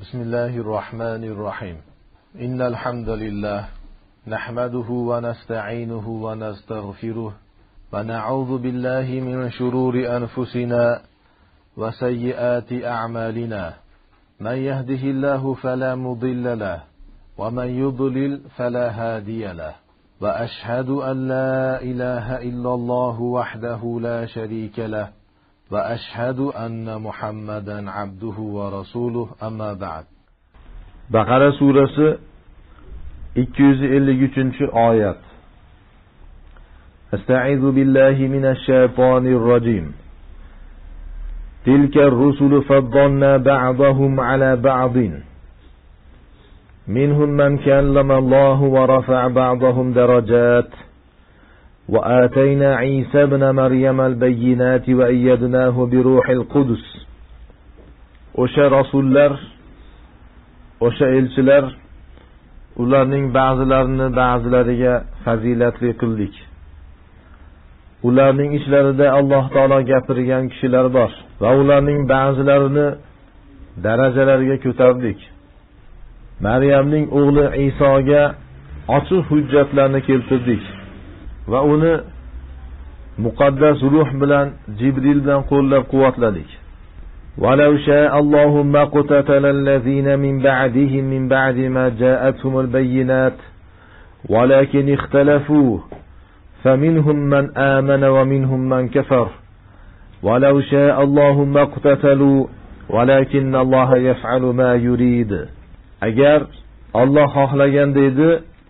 بسم الله الرحمن الرحيم إن الحمد لله نحمده ونستعينه ونستغفره ونعوذ بالله من شرور أنفسنا وسيئات أعمالنا من يهده الله فلا مضل له ومن يضلل فلا هادي له وأشهد أن لا إله إلا الله وحده لا شريك له وأشهد أن محمدا عبده ورسوله أما بعد. Baqara surasi 253-oyat. Estaizu billahi mineşşeytanirracim. Tilka ar-rusulu faddalna ba'dahum ala ba'din. Minhum man kallama Allahu ve rafa'a ba'dahum darajat. وآتينا عيسى ابن مريم البينات وأيدناه بروح القدس. O'sha rasullar, o'sha elchilar, ularning ba'zilarini ba'zilariga fazilatli qildik. Ularning ichlarida Alloh taolo gapirgan kishilar bor va ularning ba'zilarini darajalarga ko'tardik. Maryamning o'g'li Isoga ochiq hujjatlarni keltirdik. Va uni muqaddas ruh bilan Jibril bilan qo'llab-quvvatladik. Walau sha'a Allohu ma qatatala allazina min ba'dihim min ba'di ma ja'atuhumul bayyinat walakin ikhtalafu faminhum man amana wa minhum man kafar. Walau sha'a Allohu ma qatatalu walakin Alloha yaf'alu ma yurid. Agar Alloh xohlaganda edi,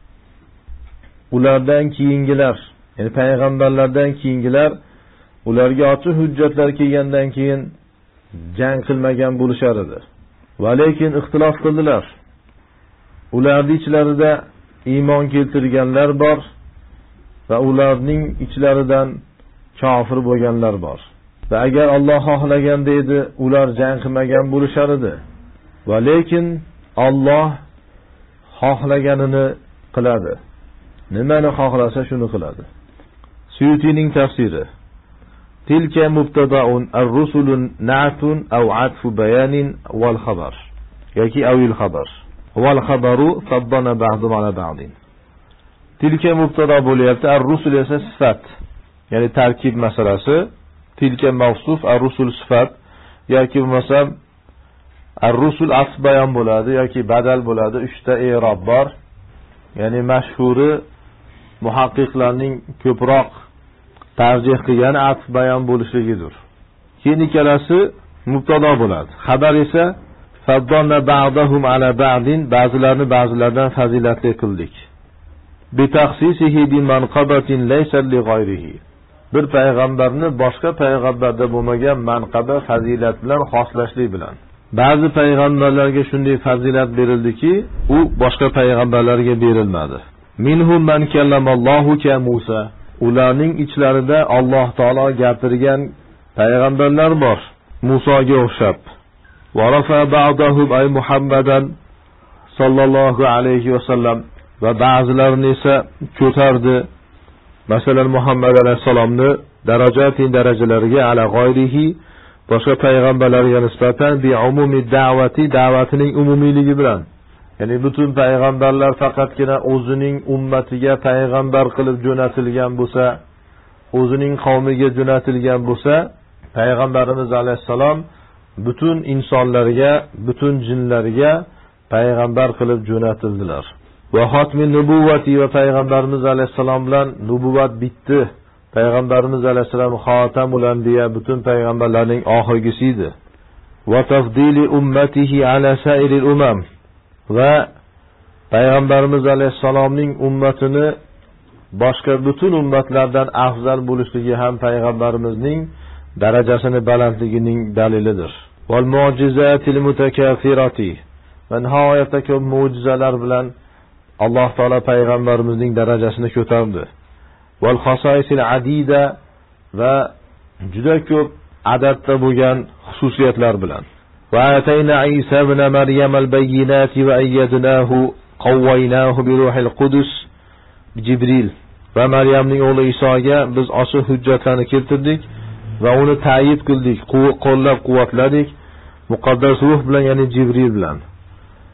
ulardan keyingilar, ya'ni payg'ambarlardan keyingilar ularga ochiq hujjatlar kelgandan keyin jang qilmagan bo'lishar edi. Va lekin ixtilof qildilar. Ularning ichlarida iymon keltirganlar bor va ularning ichlaridan kofir bo'lganlar bor. Va agar Alloh xohlaganda edi, ular jang qilmagan bo'lishar edi. Va lekin Alloh xohlaganini qiladi. Nimani xohlasa shuni qiladi. Suyutining tafsiri. Tilka mubtada'un ar-rusulun na'tun aw 'atfu bayanin wal khabar. Yoki awil khabar. Wal khabaru faddana ba'dhum 'ala ba'din. Tilka mubtada bo'lyapti, ar-rusul esa sifat. Ya'ni tarkib masalasi. Tilka mavsuf, ar-rusul sifat yoki bo'lmasa ar-rusul asl bayon bo'ladi yoki badal bo'ladi. 3 ta i'rob bor. Ya'ni mashhuri muhaqqiqlarning ko'proq tarjih qilgan atf bayon bo'lishligidir. Keyin ikkalasi mubtado bo'ladi. Xabar esa faddalna ba'dahum ala ba'din, ba'zilarni ba'zilardan fazilatli qildik. Bi takhsisihi bi manqabatin laysa li ghayrihi. Bir payg'ambarni boshqa payg'ambarda bo'lmagan manqaba, fazilat bilan xoslashlik bilan. Ba'zi payg'ambarlarga shunday fazilat berildiki, u boshqa payg'ambarlarga berilmadi. Minhum man kallamallohu ka Musa. Ularning ichlarida Alloh taolo gapirgan payg'ambarlar bor, Musoga o'xshab. Va rafa ba'dahum ay Muhammadan sallallohu alayhi va sallam, va ba'zilarini esa ko'tardi. Masalan, Muhammad alayhisalomni darajalariga ala g'oyrihi, boshqa payg'ambarlarga nisbatan bi umumi da'vatining umumiyligi bilan. Ya'ni butun payg'ambarlar faqatgina o'zining ummatiga payg'ambar qilib jo'natilgan bo'lsa, o'zining qavmiga jo'natilgan bo'lsa, payg'ambarimiz alayhisalom butun insonlarga, butun jinlarga payg'ambar qilib jo'natildilar. Va xotmin nubuvvati, va payg'ambarimiz alayhisalom bilan nubuvvat bitdi. Payg'ambarimiz alayhisalom xotamul anbiya, butun payg'ambarlarning oxirgisi edi. Va tafdili ummatihi ala sairil umam, va payg'ambarimiz alayhisalomning ummatini boshqa butun ummatlardan afzal bo'lishligi ham payg'ambarimizning darajasini balandligining dalilidir. Val mu'jizatil mutakaffirati, va nihoyatda ko'p mo'jizalar bilan Alloh taolo payg'ambarimizning darajasini ko'tardi. Val khosaisil adida, va juda ko'p adatda bo'lgan xususiyatlar bilan. وآتينا عيسى ابن مريم البينات وأيدناه قويناه بروح القدس بجبريل. Va Maryamning o'g'li Isoga biz ochiq hujjatlarni keltirdik va uni ta'yid qildik, qo'llab-quvvatladik muqaddas ruh bilan, ya'ni Jibril bilan.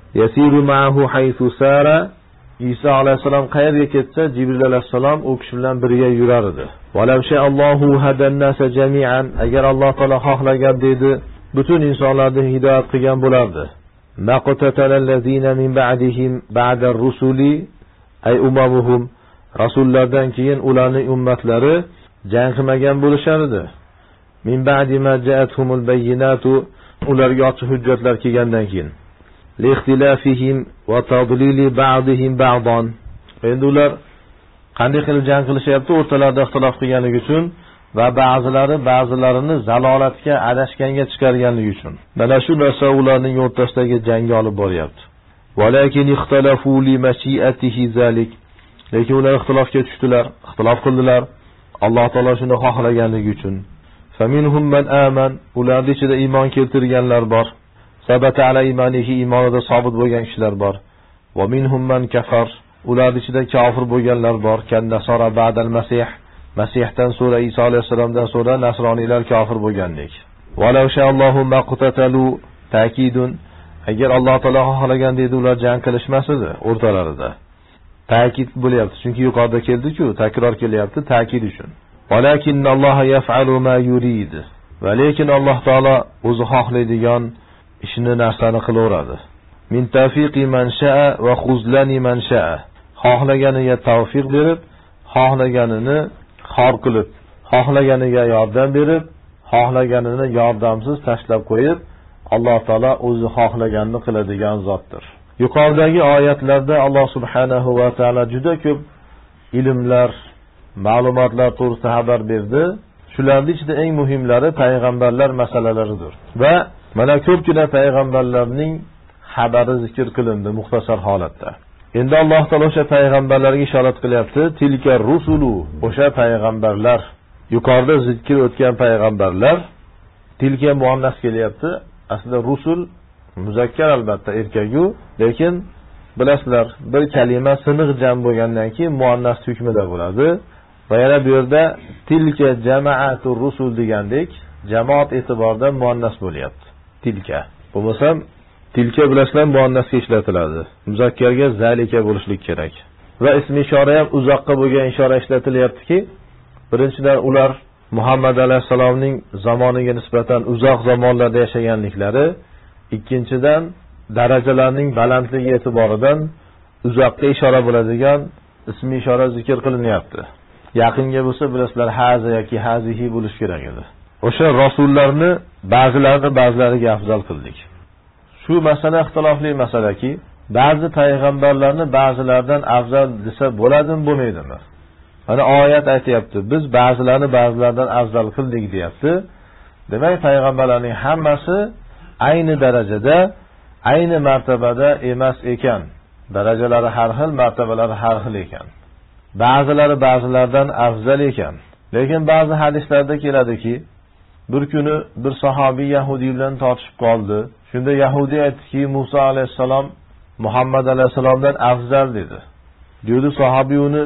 yasiru ma'ahu haythu sara. Isa alayhisalom qayerga ketsa, Jibril alayhisalom u kishi bilan birga yurar edi. Walam sha'allohu hadan-nasa jami'an. Agar Alloh taolo xohlagan dedi, butun insonlarni hidoyat qilgan bo'lardi. Maqtatalallazina min ba'dihim ba'da ar-rusuli ay umamuhum. Rasullardan keyin ularning ummatlari jang qilmagan bo'lishar edi. Min ba'di ma ja'atuhumul bayyinatu, ularga ochiq hujjatlar kelgandan keyin. Lixtilafihim va tadlili ba'dihim ba'dan. Endi ular qanday qilib jang qilishyapti? O'rtalarida ixtilof qilganligi uchun va ba'zilarini zalolatga, adashganga chiqarganligi uchun. Mana shu narsa ularning o'rtasidagi jangga olib boryapti. Walakin ixtalafu li mashi'atihi zalik. Lekin ular ixtilofga tushdilar, ixtilof qildilar. Alloh taolo shuni xohlaganligi uchun. Faminhum man aman, ularning ichida iymon keltirganlar bor. Sabata ala imanihi, iymonida sobit bo'lgan kishilar bor. Va minhum man kafar, ularning ichida kofir bo'lganlar bor. Kan nasara ba'dal masih, Masihdan so'ra, Isa alayhisalomdan so'ra nasroniylar kofir bo'lgandek. Walau sha'allohu maqtatalu ta'kidun, agar Alloh taolo xohlagan dedi ular jang qilishmas edi o'rtalarida. Ta'kid bo'lyapti, chunki yuqorida keldi-ku, takror kelyapti ta'kid uchun. Walakinnalloha yaf'alu ma yurid. Va lekin Alloh taolo o'zi xohlaydigan ishni, narsani qilaveradi. Min tawfiqi man sha'a va khuzlani man sha'a. Xohlaganiga tavfiq berib, xohlaganini xor qilib, xohlaganiga yordam berib, xohlaganini yordamsiz tashlab qo'yib, Alloh taolo o'zi xohlaganini qiladigan zotdir. Yuqoridagi oyatlarda Alloh subhanahu va taolo juda ko'p ilmlar, ma'lumotlar to'g'risida xabar berdi. Shularning ichida eng muhimlari payg'ambarlar masalalaridir. Va mana ko'pgina payg'ambarlarning xabari zikr qilindi muxtasar holatda. Endi Alloh taolo o'sha payg'ambarlarga ishorat qilyapti. Tilka rusulu, o'sha payg'ambarlar. Yuqorida zikr o'tgan payg'ambarlar tilka muannas kelyapti. Aslida rusul muzakkar albatta erkagu, lekin bilasizlar, bir kalima siniq jam bo'lgandan keyin muannas hukmida bo'ladi. Va yana bu yerda tilka jama'atur rusul degandek, jamoat e'tiborida muannas bo'lyapti. Tilka. Bo'lmasam tilka bilasizlar muannasga ishlatiladi. Muzakkarga zalika bo'lishlik kerak. Va ismi ishora ham uzoqqa bo'lgan ishora ishlatilyaptiki, birinchidan ular Muhammad alayhisalomning zamoniga nisbatan uzoq zamonlarda yashaganliklari, ikkinchidan darajalarning balandligi e'tiboridan uzoqqa ishora bo'ladigan ismi ishora zikr qilinyapti. Yaqinga bo'lsa bilasizlar haza yoki hazihi bo'lish kerak edi. O'sha rasullarni ba'zilariga afzal qildik. Shu masala ixtilofli masalaki, ba'zi payg'ambarlarni ba'zilardan afzal desa bo'ladimi, bo'lmaydimi? Mana oyat aytayapti, biz ba'zilardan afzal qildik deyapti. Demak, payg'ambarlarning hammasi ayni darajada, ayni martabada emas ekan. Darajalari har xil, martabalari har xil ekan. Ba'zilari ba'zilardan afzal ekan. Lekin ba'zi hadislarda keladiki, bir kuni bir sahobiy yahudiy bilan tortishib qoldi. Shunda yahudiy aytdiki, Musa alayhisalom Muhammad alayhisalomdan afzal dedi. Dedi sahobiy uni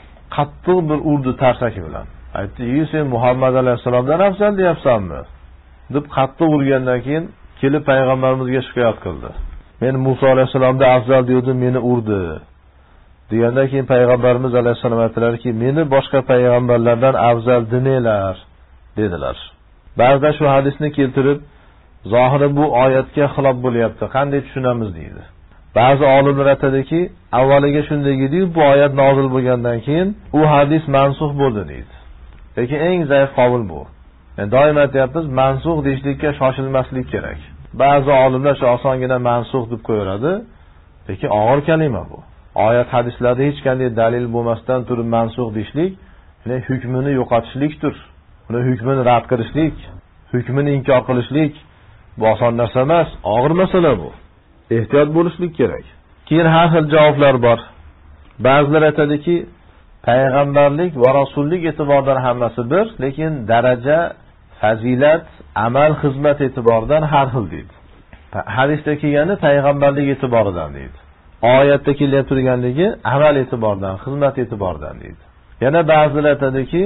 qattiq bir urdi tarsaki bilan. Aytdi, "Sen Muhammad alayhisalomdan afzal deyapsanmi?" deb qattiq urgandan keyin kelib payg'ambarimizga shikoyat qildi. "Men Musa alayhisalomdan afzal dedim, meni urdi." Degandan keyin payg'ambarimiz alayhisalom aytdilarki, "Meni boshqa payg'ambarlardan afzal demanglar" dedilar. Ba'zida shu hadisni keltirib, zohiri bu oyatga xilof bo'lyapti. Qanday tushunamiz deydi. Ba'zi olimlar aytadiki, avvaliga shunday edi, bu oyat nozil bo'lgandan keyin u hadis mansux bo'ldi deydi. Lekin eng zaif qavl bu. Yani doim aytayapmiz, mansux deyishlikka shoshilmaslik kerak. Ba'zi olimlar shu osongina mansux deb qo'yadi, lekin og'ir kalima bu. Oyat hadislarda hech qanday dalil bo'lmasdan turib mansux deyishlik, ya'ni hukmini yo'qotishlikdir. Uni hukmini rad qilishlik, hukmini inkor qilishlik bu oson narsa emas, og'ir masala bu. Ehtiyot bo'lishlik kerak. Keyin har xil javoblar bor. Ba'zilar aytadiki, payg'ambarlik va rasullik e'tiboridan hammasi bir, lekin daraja, fazilat, amal, xizmat e'tiboridan har xil deydi. Hadisda kelgani payg'ambarlik e'tiboridan deydi. Oyatda kelib turganligi amal e'tiboridan, xizmat e'tiboridan deydi. Yana ba'zilar aytadiki,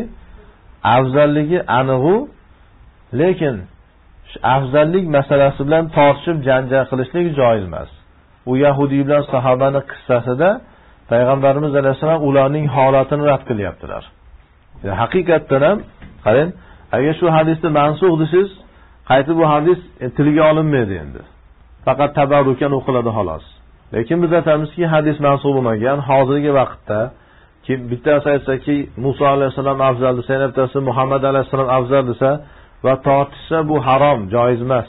afzalligi aniq-u, lekin afzallik masalasi bilan tortishib janjal qilishlik joiz emas. u yahudiy bilan sahobaning qissasida payg'ambarimiz alayhisalom ularning holatini rad qilyaptilar. Haqiqatdan ham qarang, agar shu hadisni mansux desiz, qaytib bu hadis tilga olinmaydi endi. Faqat tabarrukan o'qiladi xolos. Lekin biz aytamizki, hadis mansux bo'lmagan. Hozirgi vaqtda kim bittasi aytsa-ki, Musa alayhisalom afzal desa, bittasi Muhammad alayhisalom afzal desa va tortishsa bu harom, joiz emas.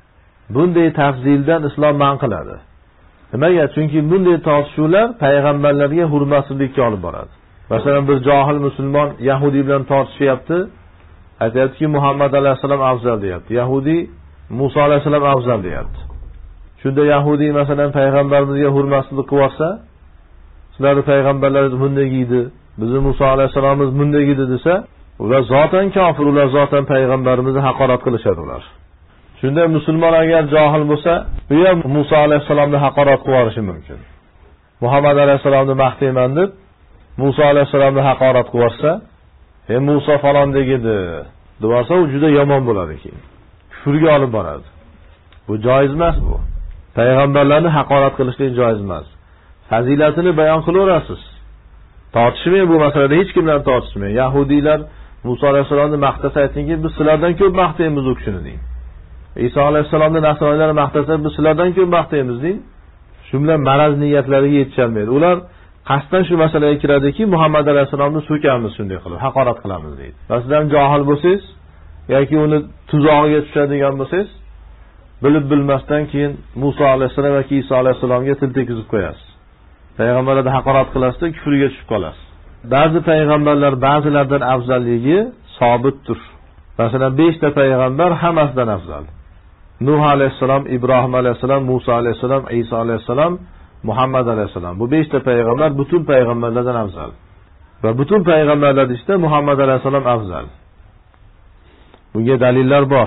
Bunday tafzildan islom man qiladi. Nimaga? Chunki bunday tortishuvlar payg'ambarlarga hurmatsizlikka olib boradi. Masalan, bir johil musulmon yahudi bilan tortishyapti. Aytayaptiki, Muhammad alayhisalom afzal deyapti. Yahudi Musa alayhisalom afzal deyapti. Shunda yahudi masalan payg'ambarimizga hurmatsizlik qilsa, sizlarning payg'ambarlaringiz bunday edi, bizning Musa alayhisalomimiz bunday edi desa, ular zotan kofir, ular zotan payg'ambarimizni haqorat qilishadi ular. Shunda musulmon agar johil bo'lsa, u ham Musa alayhisalomni haqorat qilishi mumkin. Muhammad alayhisalomni maqtayman deb Musa alayhisalomni haqorat qilsa, Musa falon degidi, desa u juda yomon bo'ladi keyin. Kufrga olib boradi. Bu joiz emas bu. Payg'ambarlarni haqorat qilishlik joiz emas. Fazilatini bayon qilaverasiz. Tortishmang bu masalada, hech kim bilan tortishmang. Yahudiylar Musa alayhisalomni maqtasa aytingki, biz sizlardan ko'p maqtaymiz u kishini deng. Isa alayhisalomni nasroniylar maqtasa, biz sizlardan ko'p maqtaymiz deng. Shu bilan maraz niyatlariga yetisholmaydi. Ular qasddan shu masalaga kiradiki, Muhammad alayhisalomni so'kamiz, shunday qilib haqorat qilamiz deydi. Masalan, johil bo'lsangiz yoki uni tuzog'iga tushadigan bo'lsangiz, bilib bilmasdan keyin Musa alayhisalom va Isa alayhisalomga til tekizib qo'yasiz. Payg'ambarlarni haqorat qilasiz, kufrga tushib qolasiz. Ba'zi payg'ambarlar ba'zilardan afzalligi sobitdir. Masalan, 5 ta payg'ambar hammasidan afzal. Nuh alayhisalom, Ibrohim alayhisalom, Musa alayhisalom, Isa alayhisalom, Muhammad alayhisalom. Bu 5 ta payg'ambar butun payg'ambarlardan afzal. Va butun payg'ambarlar ichida Muhammad alayhisalom afzal. Bunga dalillar bor.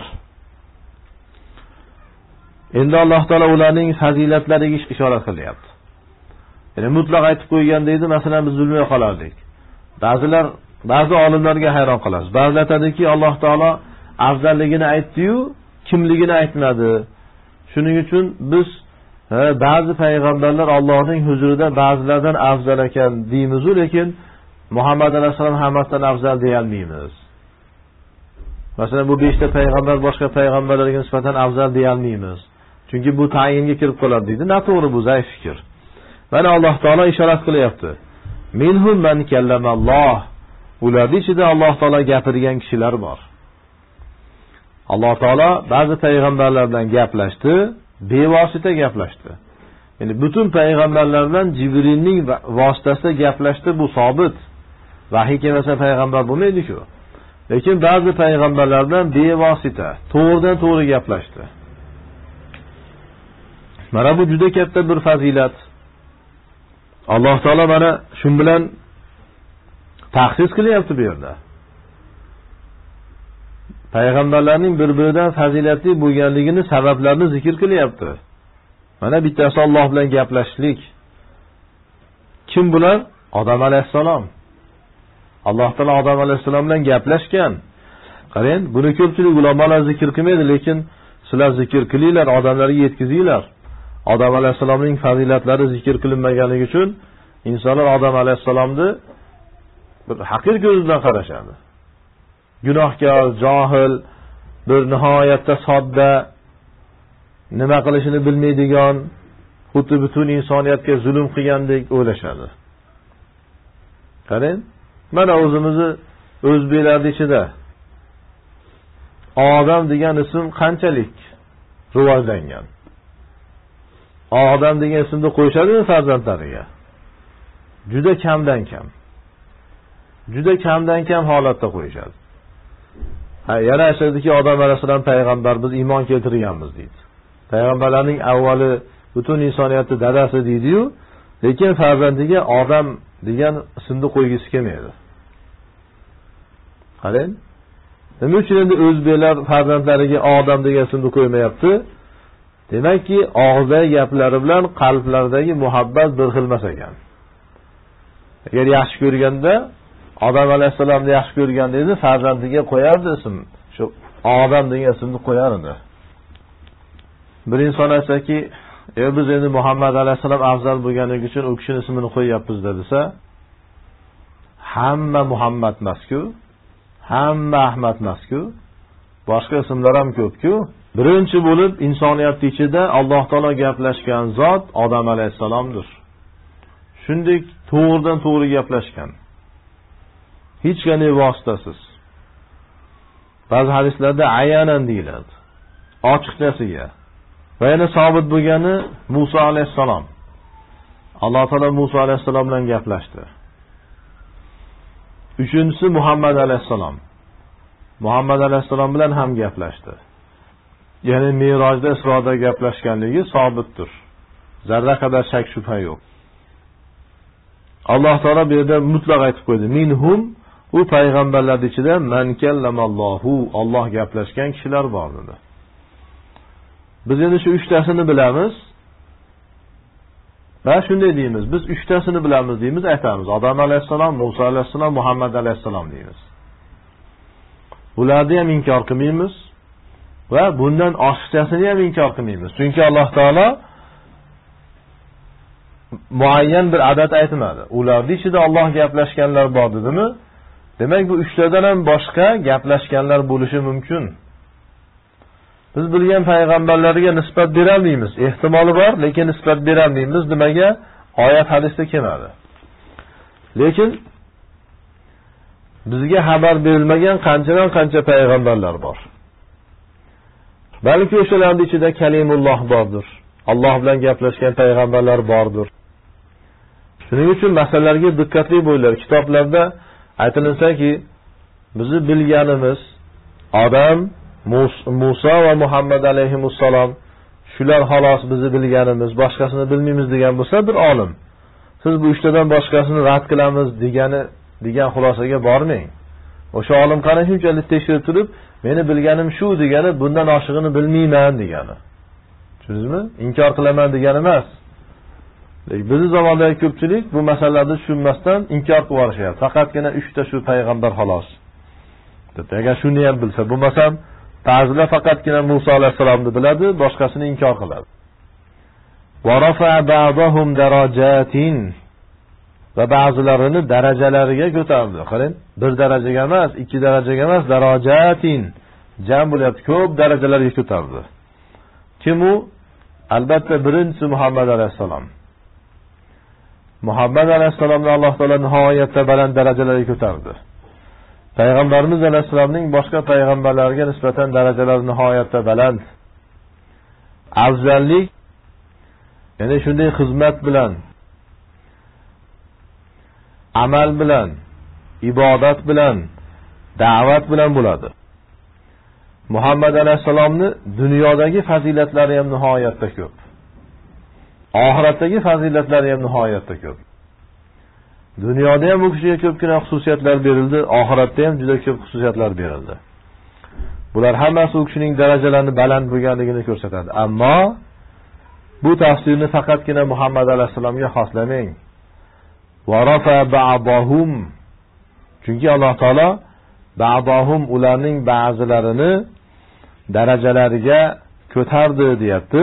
Endi Alloh taolo ularning fazilatlariga ishora qilyapti. Ya'ni mutlaq aytib qo'ygan deydi, masalan biz bilmay qolardik. Ba'zi olimlarga hayron qolasiz. Ba'zilar aytadiki, Alloh taolo afzalligini aytdi-yu, kimligini aytmadi. Shuning uchun biz ba'zi payg'ambarlar Allohning huzurida ba'zilardan afzal ekan deymiz, lekin Muhammad alayhisalom hammasidan afzal deya olmaymiz. Masalan, bu 5 ta payg'ambar boshqa payg'ambarlarga nisbatan afzal deya olmaymiz. Chunki bu tayinga kirib qoladi deydi. Noto'g'ri, bu zaif fikr. Mana Alloh taolo ishorat qilyapti. Minhum man kallamalloh. Ularning ichida Alloh taolo gapirgan kishilar bor. Alloh taolo ba'zi payg'ambarlar bilan gaplashdi, bevosita gaplashdi. Ya'ni butun payg'ambarlar bilan Jibrilning vositasida gaplashdi, bu sobit. Vahiy kelmasa payg'ambar bo'lmaydi-ku. Lekin ba'zi payg'ambarlar bilan bevosita, to'g'ridan to'g'ri gaplashdi. Mana bu juda katta bir fazilat. Alloh taolo mana shu bilan taxsis qilyapti bu yerda. Payg'ambarlarning bir-biridan fazilatli bo'lganligini sabablarini zikr qilyapti. Mana bittasi Alloh bilan gaplashishlik. Kim bular? Odam alayhisalom. Alloh taolo Odam alayhisalom bilan gaplashgan. Qarang, buni ko'pchilik ulamolar zikr qilmaydi, lekin sizlar zikr qilinglar, odamlarga yetkazinglar. Odam alayhisalomning fazilatlari zikr qilinmaganligi uchun insonlar Odam alayhisalomni bir haqir ko'z bilan qarashadi. Gunohkor, johil, bir nihoyatda sodda, nima qilishini bilmaydigan, xuddi butun insoniyatga zulm qilgandek o'ylashadi. Qarang, mana o'zimizni o'zbeklarning ichida Odam degan ism qanchalik rivojlangan. Odam degan ismni qo'yishadimi farzandlariga? Juda kamdan kam. Juda kamdan kam holatda qo'yishadi. Yana aytadiki, Odam alayhisalom payg'ambar, biz iymon keltirganmiz deydi. Payg'ambarlarning avvali butun insoniyatning dadasi deydi-yu, lekin farzandiga Odam degan ismni qo'ygisi kelmaydi. Qarang, nima uchun endi o'zbeklar farzandlariga Odam degan ismni qo'ymayapti? Demakki, og'zdagi gaplari bilan qalblaridagi muhabbat bir xil emas ekan. Agar yaxshi ko'rganda, Odam alayhisalomni yaxshi ko'rganda edi, farzandiga qo'yardi ism. Shu Odam degan ismni qo'yar edi. Bir inson aytsa-ki, biz endi Muhammad alayhisalom afzal bo'lganligi uchun u kishining ismini qo'yyapmiz desa, hamma Muhammad emas-ku, hamma Ahmad emas-ku, boshqa ismlar ham ko'p-ku. Birinchi bo'lib insoniyat ichida Alloh taolo gaplashgan zot Odam alayhisalomdir. Shunday to'g'ridan to'g'ri gaplashgan. Hech qanday vositasiz. Ba'zi hadislarda ayanan deyiladi. Ochiqchasiga. Va yana sabit bo'lgani Musa alayhisalom. Alloh taolo Musa alayhisalom bilan gaplashdi. Uchinchisi Muhammad alayhisalom. Muhammad alayhisalom bilan ham gaplashdi. Ya'ni Mirojda, Isroda gaplashganligi sabitdir. Zarra qadar shak shubha yo'q. Alloh taolo bu yerda mutlaq aytib qo'ydi. Minhum, u payg'ambarlar ichida man kallamallohu, Alloh gaplashgan kishilar bor dedi. Biz endi shu uchtasini bilamiz. Va shunday deymiz, biz uchtasini bilamiz deymiz, aytamiz. Odam alayhisalom, Musa alayhisalom, Muhammad alayhisalom deymiz. Ularni ham inkor qilmaymiz va bundan oshiqchasini ham inkor qilmaymiz. Chunki Alloh taolo muayyan bir adad aytmadi. Ularning ichida Alloh gaplashganlar bor dedimi? Demak, bu uchtadan ham boshqa gaplashganlar bo'lishi mumkin. Biz bilgan payg'ambarlarga nisbat bera olmaymiz. Ehtimoli bor, lekin nisbat bera olmaymiz. Nimaga? Oyat hadisda kelmadi. Lekin bizga xabar berilmagan qancha payg'ambarlar bor. Balki o'shalarning ichida Kalimulloh bordir. Alloh bilan gaplashgan payg'ambarlar bordir. Shuning uchun masalalarga diqqatli bo'linglar. Kitoblarda aytilisaki, bizni bilganimiz Odam, Musa va Muhammad alayhimussalom, shular xolos bizni bilganimiz, boshqasini bilmaymiz degan bo'lsa bir olim. Siz bu uchtadan boshqasini rad qilamiz degan xulosaga bormang. O'sha olim qana shunchalik tekshirib turib, meni bilganim shu degani, bundan oshig'ini bilmayman degani. Tushundingizmi? Inkor qilaman degani emas. Bizning zamondagi ko'pchilik bu masalalarni tushunmasdan inkor qilib yuborishyapti. Faqatgina 3 ta shu payg'ambar xolos. Agar shuni ham bilsa, bo'lmasam ba'zilar faqatgina Musa alayhisalomni biladi, boshqasini inkor qiladi. Wa rafa'a ba'dahum darajatin, va ba'zilarini darajalariga ko'tardi. Qarang, bir darajaga emas, 2 darajaga emas, darajatin. Jam bo'lyapti, ko'p darajalarga ko'tardi. Kim u? Albatta birinchisi Muhammad alayhisalom. Muhammad alayhisalomni Alloh taolo nihoyatda baland darajalarga ko'tardi. Payg'ambarimiz alayhisalomning boshqa payg'ambarlarga nisbatan darajalari nihoyatda baland. Afzallik, ya'ni shunday xizmat bilan, amal bilan, ibodat bilan, da'vat bilan bo'ladi. Muhammad alayhisalomni dunyodagi fazilatlari ham nihoyatda ko'p. Oxiratdagi fazilatlari ham nihoyatda ko'p. Dunyoda ham u kishiga ko'pgina xususiyatlar berildi, oxiratda ham juda ko'p xususiyatlar berildi. Bular hammasi u kishining darajalarini baland bo'lganligini ko'rsatadi. Ammo bu tafsirni faqatgina Muhammad alayhisalomga xoslamang. Va rafa ba'dahum, chunki Alloh taolo ba'dahum, ularning ba'zilarini darajalariga ko'tardi deyapti.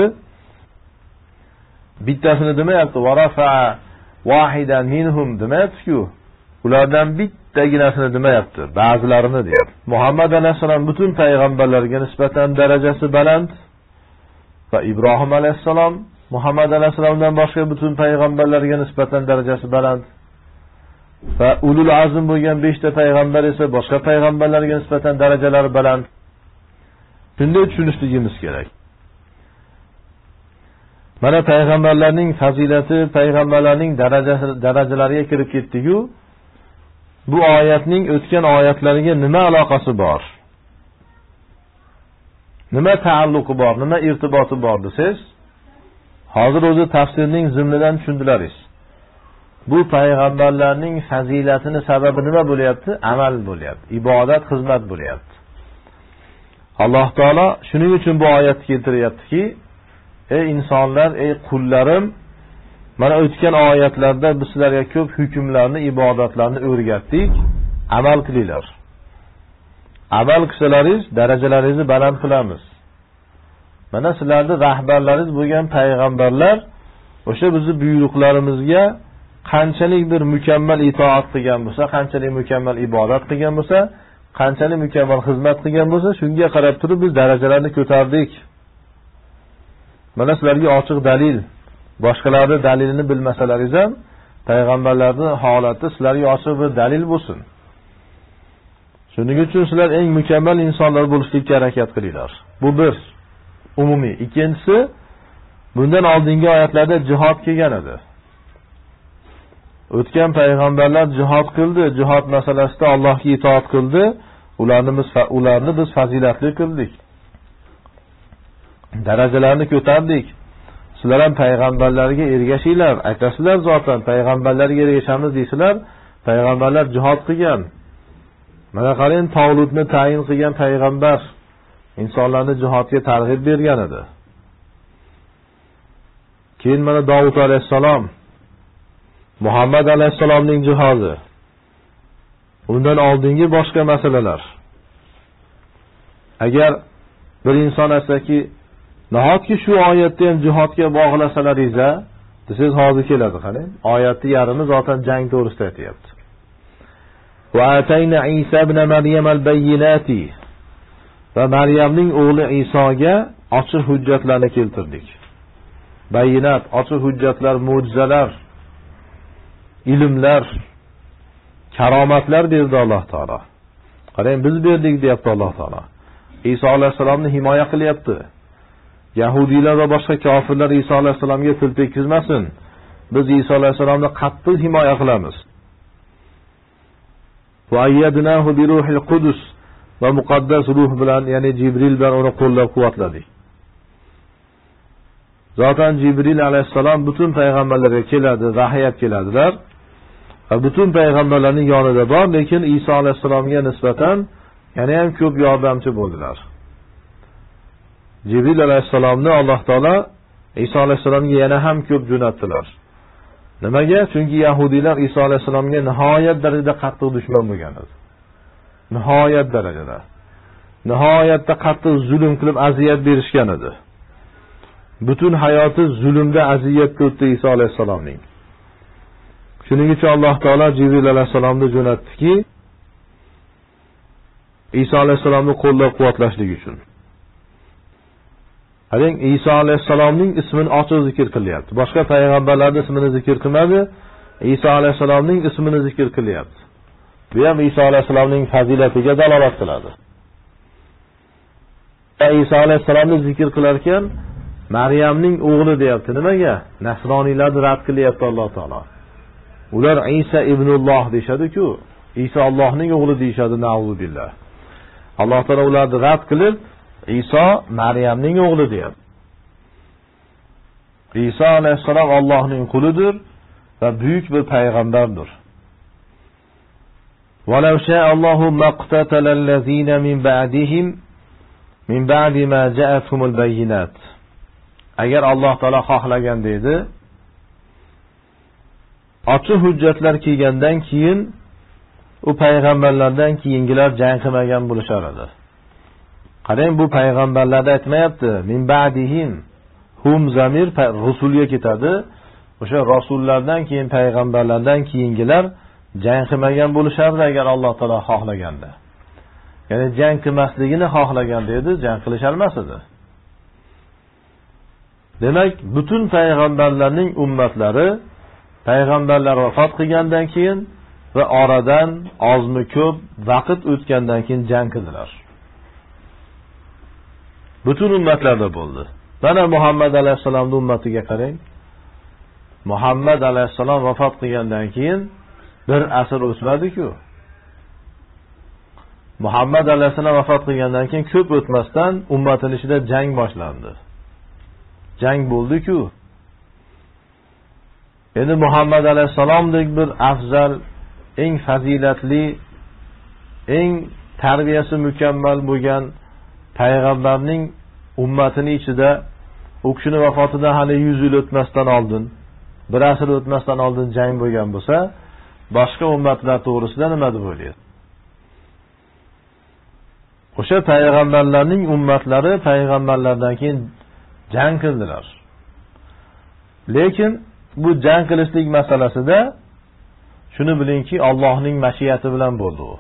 Bittasini demayapti. Va rafa wahidan minhum demayapti-ku. Ulardan bittaginasini demayapti, ba'zilarini deyapti. Muhammad alayhisalom butun payg'ambarlarga nisbatan darajasi baland va Ibrohim alayhisalom Muhammad alayhisalomdan boshqa butun payg'ambarlarga nisbatan darajasi baland. Va ulul azm bo'lgan 5 ta payg'ambar esa boshqa payg'ambarlarga nisbatan darajalari baland. Shunday tushunishligimiz kerak. Mana payg'ambarlarning fazilati, payg'ambarlarning darajalariga kirib ketdik-ku. Bu oyatning o'tgan oyatlariga nima aloqasi bor? Nima taalluqi bor, nima irtiboti bor desiz? Hozir o'zi tafsirning zimnidan tushundilaringiz. Bu payg'ambarlarning fazilatini sababi nima bo'lyapti? Amal bo'lyapti, ibodat, xizmat bo'lyapti. Alloh taolo shuning uchun bu oyatni keltiryaptiki, ey insonlar, ey qullarim, mana o'tgan oyatlarda biz sizlarga ko'p hukmlarni, ibodatlarni o'rgatdik, amal qilinglar. Amal qilsalaringiz darajalaringizni baland qilamiz. Mana sizlarning rahbarlaringiz bo'lgan payg'ambarlar o'sha bizning buyruqlarimizga qanchalik bir mukammal itoat qilgan bo'lsa, qanchalik mukammal ibodat qilgan bo'lsa, qanchalik mukammal xizmat qilgan bo'lsa, shunga qarab turib biz darajalarni ko'tardik. Mana sizlarga ochiq dalil. Boshqalarning dalilini bilmasalaringiz ham payg'ambarlarning holati sizlarga ochiq bir dalil bo'lsin. Shuning uchun sizlar eng mukammal insonlar bo'lishga harakat qilinglar. Bu bir umumiy. Ikkinchisi, bundan oldingi oyatlarda jihad kelgan edi. O'tgan payg'ambarlar jihad qildi, jihad masalasida Allohga itoat qildi, ularni biz fazilatli qildik. Darajalarni ko'tardik. Sizlar ham payg'ambarlarga ergashinglar, aytasizlar zotan payg'ambarlarga ergashamiz deysizlar, payg'ambarlar jihad qilgan. Mana qarang, Tavlutni tayin qilgan payg'ambar insonlarni jihodga targ'ib bergan edi. Keyin mana Davud alayhisalom, Muhammad alayhisalomning jihodi. Undan oldingi boshqa masalalar. Agar bir inson aytsa-ki, nahotki shu oyatda ham jihodga bog'lasalaringiz, siz hozir keladi qarang. Oyatning yarmi zotan jang to'g'risida aytayapti. Va atayna Isa ibn Maryam al-bayyinati. Va Maryamning o'g'li Isoga ochiq hujjatlarni keltirdik. Bayinat, ochiq hujjatlar, mo'jizalar, ilmlar, karomatlar berdi Alloh taolo. Qarang, biz berdik deyapti Alloh taolo. Iso alayhisalomni himoya qilyapti. Yahudiylar va boshqa kofirlar Iso alayhisalomga til tekkizmasin. Biz Iso alayhisalomni qattiq himoya qilamiz. Va ayyadnahu bi ruhil qudus, va muqaddas ruh bilan, ya'ni Jibril bilan uni qo'llab-quvvatladik. Zaten Jibril alayhisalom butun payg'ambarlarga keladi, vahiy keladilar. Va butun payg'ambarlarning yonida bor, lekin Iso alayhisalomga nisbatan yana ham ko'p yordamchi bo'ldilar. Jibril alayhisalomni Alloh taolo Iso alayhisalomga yana ham ko'p jo'natdilar. Nimaga? Chunki yahudiylar Iso alayhisalomga nihoyat darajada qattiq dushman bo'lgan edi. Nihoyat darajada. Nihoyatda qattiq zulm qilib aziyat berishgan edi. Butun hayoti zulmda aziyatga o'tdi Iso alayhisalomning. Shuning uchun Alloh taolo Jibril alayhisalomni jo'natdiki, Iso alayhisalomni qo'llab-quvvatlashlik uchun. Qarang, Iso alayhisalomning ismini ochiq zikr qilyapti. Boshqa payg'ambarlarning ismini zikr qilmadi, Iso alayhisalomning ismini zikr qilyapti. Bu ham Iso alayhisalomning fazilatiga dalolat qiladi. Iso alayhisalomni zikr qilar ekan, Maryamning o'g'li deyapti. Nimaga? Nasroniylarni rad qilyapti Alloh taolo. Ular Isa ibnulloh deyshadi-ku, Isa Allohning o'g'li deyshadi, na'uzu billah. Alloh taolo ularni rad qilib, Iso Maryamning o'g'li deyapti. Iso alayhisalom Allohning qulidir va buyuk bir payg'ambardir. وَلَوْ شَاءَ اللَّهُ مَا اقْتَتَلَ الَّذِينَ مِنْ بَعْدِهِمْ مِنْ بَعْدِ مَا جَاءَتْهُمُ الْبَيِّنَاتُ. Agar Alloh taolo xohlaganda edi, ochiq hujjatlar kelgandan keyin u payg'ambarlardan keyingilar jang qilmagan bo'lishar edi. Qarang, bu payg'ambarlarda aytmayapti, min ba'dihim. Hum zamir rusulga ketadi. O'sha rasullardan keyin payg'ambarlardan keyingilar jang qilmagan bo'lishardi agar Alloh taolo xohlaganda. Ya'ni jang qilmasligini xohlaganda edi, jang qilishalmas edi. Demak, butun payg'ambarlarning ummatlari payg'ambarlar vafot qilgandan keyin va oradan ozmi ko'p vaqt o'tgandan keyin jang qildilar. Butun ummatlarda bo'ldi. Mana Muhammad alayhisalomning ummatiga qarang. Muhammad alayhisalom vafot qilgandan keyin bir asr o'tmadi-ku. Muhammad alayhisalom vafot qilgandan keyin ko'p o'tmasdan ummatining ichida jang boshlandi. Jang bo'ldi-ku. Endi Muhammad alayhisalomdek bir afzal, eng fazilatli, eng tarbiyasi mukammal bo'lgan payg'ambarning ummatining ichida u kishining vafotidan hali 100 yil o'tmasdan oldin, bir asr o'tmasdan oldin jang bo'lgan bo'lsa, boshqa ummatlar to'g'risida nima deb o'ylaysiz? O'sha payg'ambarlarning ummatlari payg'ambarlardan keyin jang qildilar. Lekin bu jang qilishlik masalasida shuni bilingki, Allohning mashiati bilan bo'ldi u.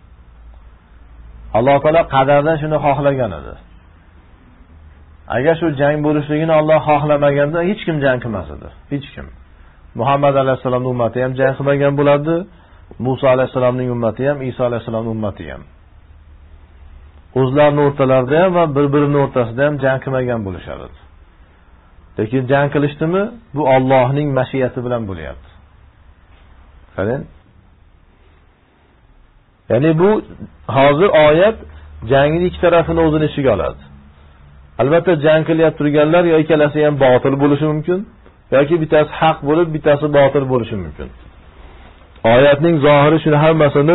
Alloh taolo qadardan shuni xohlagan edi. Agar shu jang bo'lishligini Alloh xohlamaganda hech kim jang qilmas edi. Hech kim. Muhammad alayhisolamning ummati ham jang qilmagan bo'lardi. Musa alayhisolamning ummati ham, Isa alayhisolamning ummati ham. O'zlarining o'rtalarida ham va bir-birining o'rtasida ham jang qilmagan bo'lishardi. Lekin jang qilishdimi, bu Allohning mashiati bilan bo'lyapti. Qarang. Ya'ni bu hozir oyat jangning ikki tarafini o'zini ichiga oladi. Albatta jang qilyapti turganlar yo ikkalasi ham botil bo'lishi mumkin, yoki bittasi haq bo'lib, bittasi botil bo'lishi mumkin. Oyatning zohiri shuni hammasini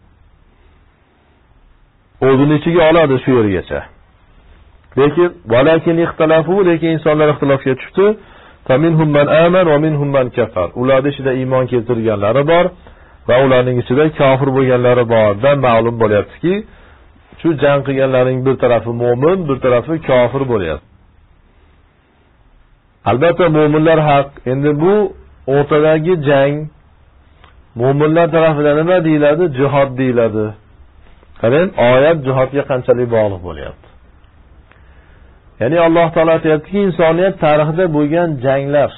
o'zini ichiga oladi shu yergacha. Lekin insonlar ixtilofga tushdi. Faminhum man amana va minhum man kafar. Ularning ichida iymon keltirganlari bor va ularning ichida kofir bo'lganlari bordan ma'lum bo'lyaptiki, shu jang qilganlarning bir tarafi mu'min, bir tarafi kofir bo'lyapti. Albatta mu'minlar haq. Endi bu o'rtadagi jang mu'minlar tarafidan nima deyiladi? Jihad deyiladi. Qarang, oyat jihodga qanchalik bog'liq bo'lyapti. Ya'ni Alloh taolo aytayaptiki, insoniyat tarixida bo'lgan janglar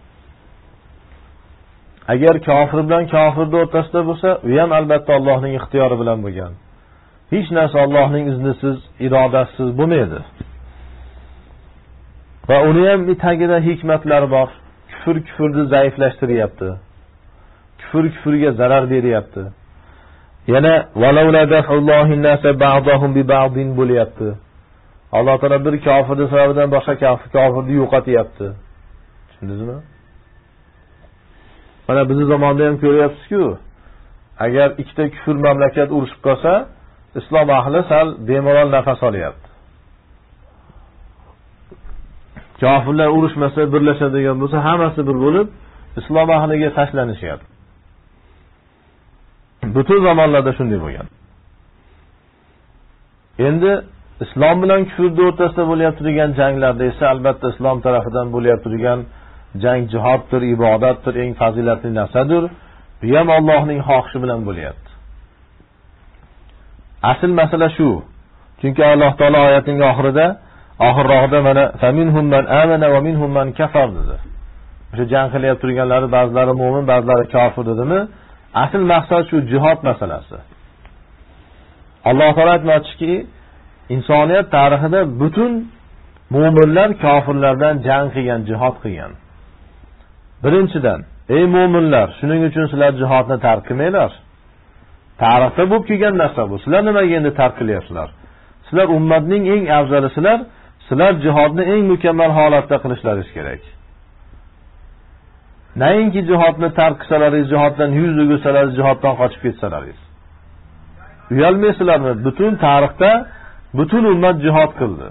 agar kofir bilan kofirning o'rtasida bo'lsa, u ham albatta Allohning ixtiyori bilan bo'lgan. Hech narsa Allohning iznisiz, irodasiz bo'lmaydi. Va uni ham tagida hikmatlar bor. Kufrni zaiflashtiryapti. Kufrga zarar beryapti. Yana valavla dafullohin nasa ba'dahum bi ba'din bo'lyapti. Alloh taolo bir kofirning sababidan boshqa kofirni yo'qotyapti. Tushundingizmi? Mana bizning zamonda ham ko'ryapsiz-ku, agar ikkita kufr mamlakat urushib qolsa, islom ahli sal bemalol nafas olyapti. Kofirlar urushmasa, birlashadigan bo'lsa, hammasi bir bo'lib islom ahliga tashlanishyapti. Butun zamonlarda shunday bo'lgan. Endi islom bilan kufrning o'rtasida bo'layotgan turgan janglarda esa albatta islom tarafidan bo'layotgan turgan jang jihoddir, ibodatdir, eng fazilatli narsadir. Bu ham Allohning xohishi bilan bo'layapti. Asl masala shu. Chunki Alloh taolo oyatining oxirroqida mana faminhum man amana va minhum man kafar dedi. O'sha jang qilayotgan turganlar ba'zilari mu'min, ba'zilari kofir dedimi? Asl maqsad shu jihod masalasi. Alloh taolo aytmoqchiki, insoniyat tarixida butun mu'minlar kofirlardan jang qilgan, jihod qilgan. Birinchidan, ey mu'minlar, shuning uchun sizlar jihodni tark qilmanglar. Tarixda bo'lib kelgan narsa bu. Sizlar nimaga endi tark qilyapsizlar? Sizlar ummatning eng afzalisizlar. Sizlar jihodni eng mukammal holatda qilishlaringiz kerak. Nainki jihodni tark qilsalaringiz, jihoddan yuz o'girsalar, jihoddan qochib ketsalaringiz. Uyalmaysizlarmi? Butun tarixda butun ummat jihod qildi.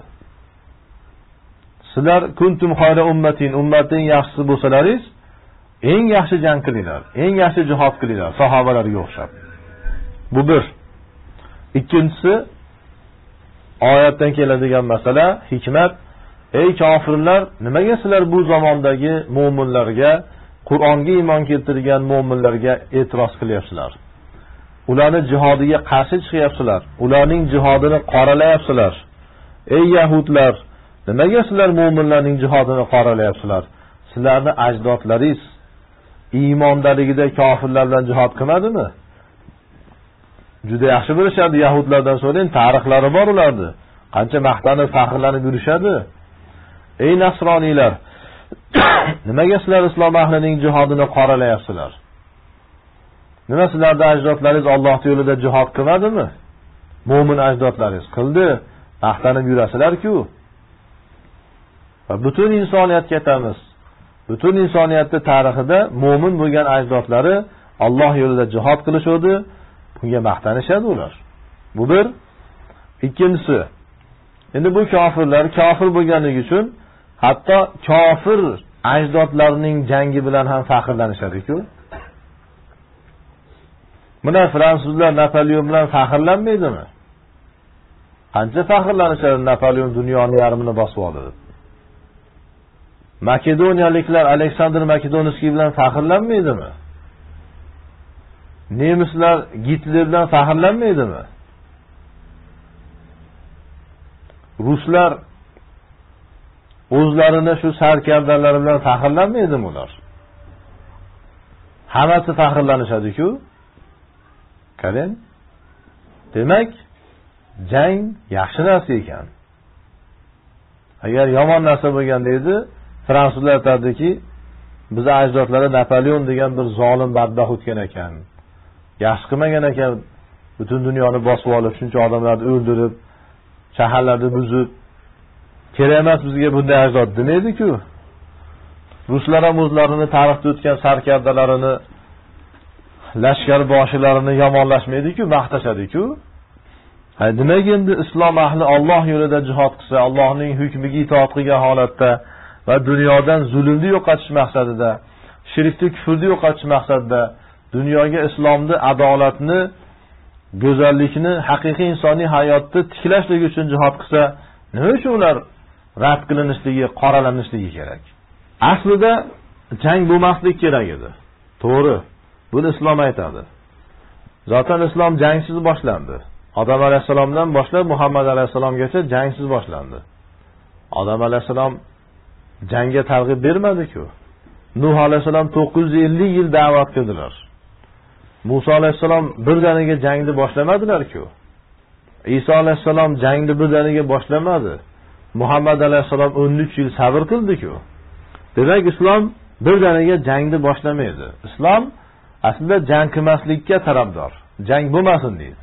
Sizlar kuntum xayra ummatin, ummatning yaxshisi bo'lsalaringiz, eng yaxshi jang qilinglar, eng yaxshi jihod qilinglar, sahobalarga o'xshab. Bu bir. Ikkinchisi, oyatdan keladigan masala, hikmat. Ey kofirlar, nimaga sizlar bu zamondagi mu'minlarga, Qur'onga iymon keltirgan mu'minlarga e'tiroz qilyapsizlar? Ularni jihodiga qarshi chiqyapsizlar. Ularning jihodini qoralayapsizlar. Ey yahudlar, nimaga sizlar mu'minlarning jihodini qoralayapsizlar? Sizlarning ajdodlaringiz iymondaligida kofirlar bilan jihod qilmadimi? Juda yaxshi bilishadi yahudlardan so'rang, tarixlari bor ularni. Qancha maqtanib, faxrlanib yurishadi. Ey nasroniylar, nimaga sizlar islom ahlining jihodini qoralayapsizlar? Nima sizlarning ajdodlaringiz Alloh yo'lida jihod qilmadimi? Mo'min ajdodlaringiz qildi, maqtanib yurasizlar-ku. Va butun insoniyatga aytamiz. Butun insoniyatning tarixida mo'min bo'lgan ajdodlari Alloh yo'lida jihod qilishadi, bunga maqtanishadi ular. Bu bir. Ikkinchisi, endi bu kofirlar kofir bo'lganligi uchun hatto kofir ajdodlarining jangi bilan ham faxrlanishadi-ku. Mana fransuzlar Napoleon bilan faxrlanmaydimi? Qancha faxrlanishadi, Napoleon dunyoni yarmini bosib oldi. Makedoniyaliklar Aleksandr Makedonskiy bilan faxrlanmaydimi? Nemislar Gitler bilan faxrlanmaydimi? Ruslar o'zlarini shu sarkardalar bilan faxrlanmaydimi ular? Hammasi faxrlanishadi-ku. Qarang. Demak, jang yaxshi narsa ekan. Agar yomon narsa bo'lganda edi, fransuzlar aytadiki, bizning ajdodlari Napoleon degan bir zolim badbaxt o'tgan ekan. Yaxshi qilmagan ekan, butun dunyoni bosib olib, shuncha odamlarni o'ldirib, shaharlarni buzib, kerak emas bizga bunday ajdod demaydi-ku. Ruslar ham o'zlarini tarixda o'tgan sarkardalarini, lashkar boshilarini yomonlashmaydi-ku, maqtashadi-ku. Demak endi islom ahli Alloh yo'lida jihad qilsa, Allohning hukmiga itoat qilgan holatda va dunyodan zulmni yo'qotish maqsadida, shirkni, kufrni yo'qotish maqsadida dunyoga islomni, adolatni, go'zallikni, haqiqiy insoniy hayotni tiklashligi uchun jihad qilsa, nima uchun ular rad qilinishligi, qoralanishligi kerak? Aslida jang bo'lmaslik kerak edi. To'g'ri. Buni islom aytadi. Zotan islom jangsiz boshlandi. Odam alayhisalomdan boshlab Muhammad alayhisalomgacha jangsiz boshlandi. Odam alayhisalom jangga targ'ib bermadi-ku. Nuh alayhisalom 950 yil da'vat qildilar. Musa alayhisalom birdaniga jangni boshlamadilar-ku. Isa alayhisalom jangni birdaniga boshlamadi. Muhammad alayhisalom 13 yil sabr qildi-ku. Demak, islom birdaniga jangni boshlamaydi. Islom aslida jang qilmaslikka tarafdor. Jang bo'lmasin deydi.